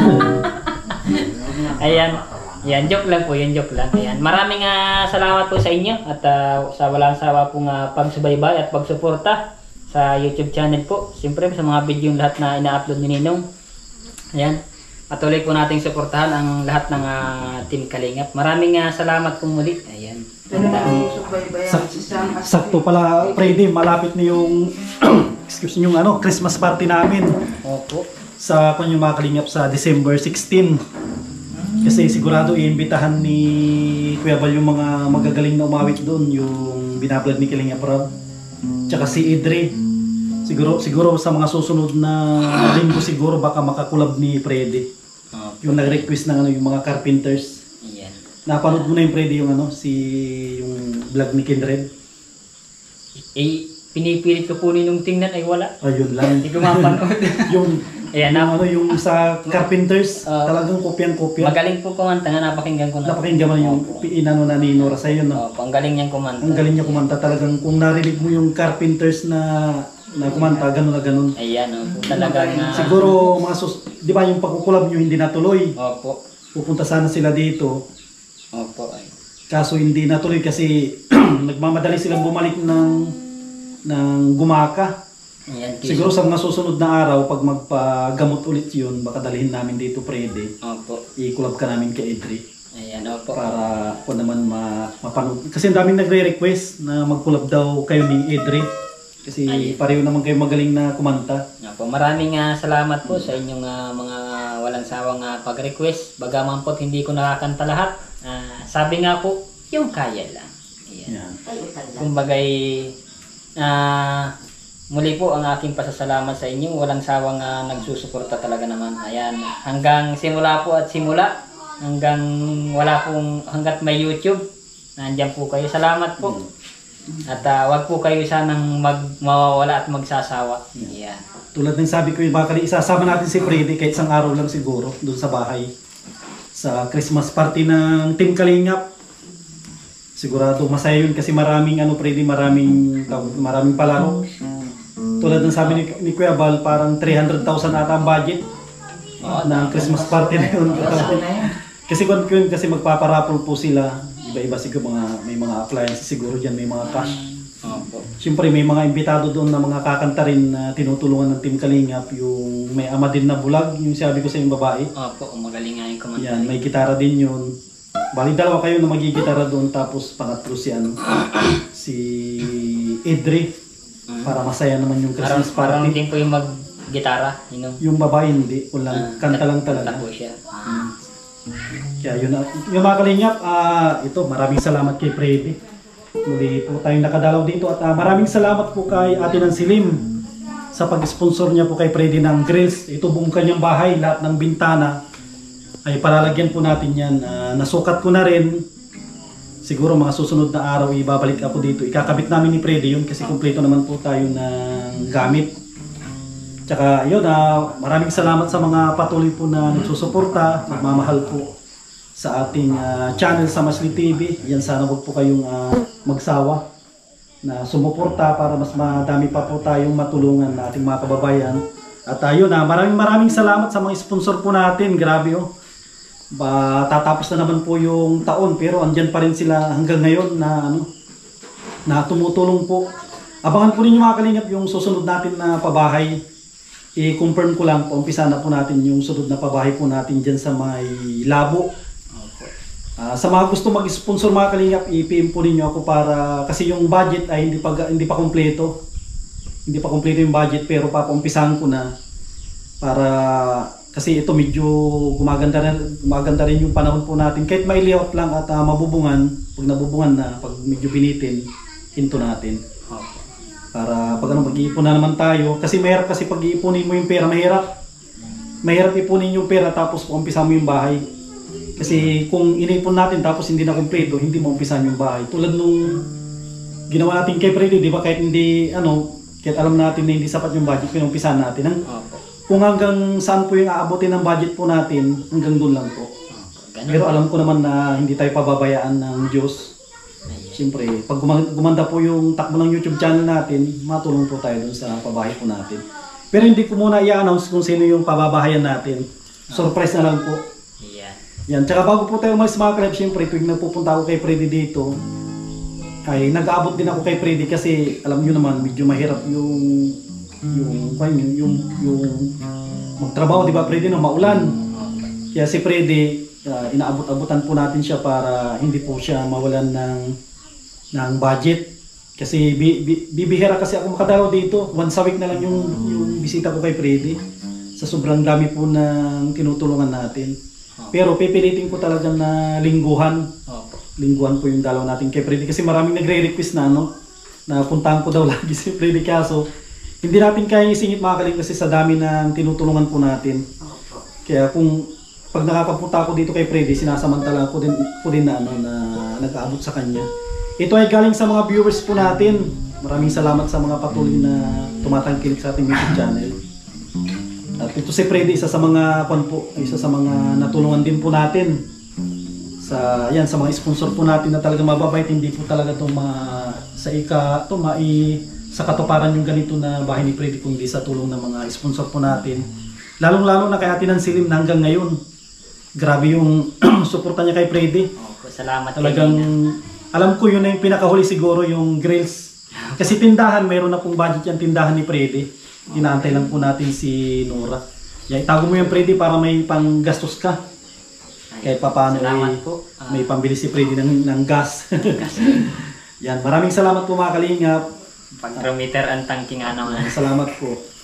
Speaker 2: Ayan, yan, joke lang po, yun joke lang. Ayan, maraming ah, salamat po sa inyo at ah, sa walang sawa pong ah, pagsubaybay at pagsuporta sa YouTube channel po. Siyempre sa mga video yung lahat na ina-upload ni Ninong. Ayan, patuloy po nating suportahan ang lahat ng ah, Team Kalingap. Maraming ah, salamat po muli. Ayan.
Speaker 3: Ito na lang subaybayan
Speaker 1: Sak-
Speaker 3: si Sam.
Speaker 1: Sakto pala, Freddy, malapit na yung excuse me, yung ano, Christmas party namin
Speaker 2: Opo.
Speaker 1: sa kung yung mga Kalingap sa December sixteen. Kasi sigurado iimbitahan ni Kuya Bal yung mga magagaling na umawit doon, yung binablog ni Kalingap Rob. Tsaka si Idri. Siguro siguro sa mga susunod na linggo siguro baka makakulab ni Freddy.
Speaker 2: Opo.
Speaker 1: Yung nag-request ng ano, yung mga carpenters.
Speaker 2: Ayan.
Speaker 1: Napanood mo na yung Freddy yung ano, si yung vlog ni Kindred.
Speaker 2: Eh, pinipilit ko po ninong tingnan ay wala.
Speaker 1: Ayun lang.
Speaker 2: Hindi ko mapanood.
Speaker 1: yung
Speaker 2: Ayan,
Speaker 1: yung
Speaker 2: na,
Speaker 1: ano yung sa carpenters,
Speaker 2: Ah.
Speaker 1: talagang kopyang-kopya.
Speaker 2: magaling po kumanta nga, napakinggan ko na.
Speaker 1: Napakinggan mo yung inano na ni Nora sa'yo, no?
Speaker 2: Opo, ang galing niyang kumanta.
Speaker 1: Ang galing niya kumanta talagang kung narinig mo yung carpenters na na kumanta, ganun na ganun.
Speaker 2: Ayan, opo, talagang... ah,
Speaker 1: Siguro mga sus, di ba yung pagkukulab nyo hindi natuloy.
Speaker 2: Opo,
Speaker 1: Pupunta sana sila dito.
Speaker 2: opo. Ay.
Speaker 1: Kaso hindi natuloy kasi nagmamadali silang bumalik ng ng gumaka.
Speaker 2: Ayan,
Speaker 1: Siguro sa mga susunod na araw, pag magpagamot ulit yun, baka dalhin namin dito, Freddy.
Speaker 2: Opo.
Speaker 1: I-collab ka namin kay Idri
Speaker 2: Ayan, opo.
Speaker 1: para kung naman ma mapanood. Kasi ang daming nagre-request na mag-collab daw kayo ni Idri. Kasi
Speaker 2: Ay.
Speaker 1: pareho naman kayo magaling na kumanta.
Speaker 2: Opo, maraming ah, salamat po sa inyong ah, mga walang sawang ah, pag-request. Bagaman po hindi ko nakakanta lahat. Ah, sabi nga po, yung kaya lang. Ayan.
Speaker 1: Yan.
Speaker 2: Kumbagay, ah, muli po ang aking pasasalamat sa inyo. Walang sawang ah, nagsusuporta talaga naman. Ayan, hanggang simula po at simula, hanggang wala pong, hanggat may YouTube, nandiyan po kayo. Salamat po. At ah, wag po kayo sanang mag mawawala at magsasawa. Ayan.
Speaker 1: Tulad ng sabi ko yung bakali, isasama natin si Freddy kahit isang araw lang siguro doon sa bahay. Sa Christmas party ng Team Kalingap. Sigurado masaya yun kasi maraming ano Freddy, maraming maraming palaro. Tulad ng sabi ni, ni Kuya Bal, parang three hundred thousand ata ang budget ng Christmas party na yun. Kasi kung yun, kasi magpaparapol po sila, iba-iba siguro mga, may mga appliances siguro dyan, may mga cash.
Speaker 2: Opo.
Speaker 1: Siyempre may mga imbitado doon na mga kakanta rin na tinutulungan ng Team Kalingap, yung may ama din na bulag, yung sabi ko sa yung babae.
Speaker 2: Opo, magaling nga yung kumanta.
Speaker 1: Yan, may gitara din yun. Bali dalawa kayo na magigitara doon, tapos pangatlo si ano, si Idri, para masaya naman yung
Speaker 2: Parang,
Speaker 1: Christmas
Speaker 2: parang
Speaker 1: party.
Speaker 2: din po yung mag-gitara. Yun,
Speaker 1: Yung babae hindi, walang kanta lang
Speaker 2: Kanta
Speaker 1: talaga.
Speaker 2: po siya.
Speaker 1: Kaya yun, na- yung mga Kalingap, ah, ito, maraming salamat kay Freddy. Muli po tayong nakadalaw dito at ah, maraming salamat po kay Ate ng Silim sa pag-sponsor niya po kay Freddy ng grills. Ito buong kanyang bahay, lahat ng bintana ay palalagyan po natin yan. Ah, nasukat ko na rin. siguro mga susunod na araw ibabalik ako dito. Ikakabit namin ni Freddy yun kasi kumpleto naman po tayo ng gamit. Tsaka yun, uh, maraming salamat sa mga patuloy po na nagsusuporta, nagmamahal po sa ating uh, channel sa Masli T V. Yan, sana huwag po kayong uh, magsawa na sumuporta para mas madami pa po tayong matulungan na ating mga kababayan. At ayun, uh, maraming maraming salamat sa mga sponsor po natin. Grabe oh. Ba, tatapos na naman po yung taon pero andyan pa rin sila hanggang ngayon na ano na tumutulong po. Abangan po ninyo mga kalingap yung susunod natin na pabahay. I-confirm ko lang, paumpisa na po natin yung sunod na pabahay po natin dyan sa may Labo. Uh, sa mga gusto mag-sponsor mga kalingap, i-P M po ninyo ako para kasi yung budget ay hindi pa hindi pa kumpleto. Hindi pa kumpleto yung budget pero papaumpisahan ko na para kasi ito medyo gumaganda rin, gumaganda rin yung panahon po natin. Kahit may layout lang at uh, mabubungan, pag nabubungan na, pag medyo binitin, hinto natin. Para pag ano, mag-iipon na naman tayo. Kasi mahirap kasi pag iipunin mo yung pera, mahirap. Mahirap ipunin yung pera tapos umpisa mo yung bahay. Kasi kung inipon natin tapos hindi na kumpleto, hindi mo umpisahan yung bahay. Tulad nung ginawa natin kay Freddy, di ba? Kahit hindi, ano, kahit alam natin na hindi sapat yung budget, pinumpisahan natin. Ang, kung hanggang saan po yung aabutin ng budget po natin, hanggang doon lang po. Pero alam ko naman na hindi tayo pababayaan ng Diyos. Siyempre, pag gumanda po yung takbo ng YouTube channel natin, matulong po tayo doon sa pabahay po natin. Pero hindi ko muna i-announce kung sino yung pababahayan natin. Surprise na lang po. Yan. Tsaka bago po tayo umalis mga kalab, siyempre, tuwing nagpupunta ako kay Freddy dito, ay nag-aabot din ako kay Freddy kasi alam nyo naman, medyo mahirap yung yung yung yung, yung magtrabaho, di ba Freddy, no, maulan. Kaya si Freddy, uh, inaabot-abutan po natin siya para hindi po siya mawalan ng ng budget. Kasi bi, bi, bibihira kasi ako makadalaw dito. Once a week na lang yung yung bisita ko kay Freddy. Sa sobrang dami po ng tinutulungan natin. Pero pipilitin ko talaga na lingguhan. Lingguhan po yung dalaw natin kay Freddy kasi maraming nagre-request na ano na puntahan ko daw lagi si Freddy, kaso hindi natin kaya isingit mga kalingap kasi sa dami ng tinutulungan po natin. Kaya kung pag nakakapunta ako dito kay Freddy, sinasamantala ko din, ko din na, ano, na nag-aabot sa kanya. Ito ay galing sa mga viewers po natin. Maraming salamat sa mga patuloy na tumatangkilik sa ating YouTube channel. At ito si Freddy, isa sa mga po, isa sa mga natulungan din po natin. Sa yan, sa mga sponsor po natin na talaga mababait, hindi po talaga to ma sa ika to mai sa katuparan yung ganito na bahay ni Freddy kundi sa tulong ng mga sponsor po natin. Lalong-lalo na kay Ate Nancy Lim na hanggang ngayon. Grabe yung suporta niya kay Freddy.
Speaker 2: Okay, salamat.
Speaker 1: Talagang alam ko yun na yung pinakahuli siguro yung grills. Kasi tindahan, mayroon na pong budget yung tindahan ni Freddy. Inaantay lang po natin si Nora. Yan, itago mo yung Freddy para may panggastos ka. Kahit pa paano eh,
Speaker 2: po. Uh,
Speaker 1: may pambili si Freddy ng, ng gas. Yan, maraming salamat po mga kalingap.
Speaker 2: Pag meter ang tangking ano.
Speaker 1: Salamat po.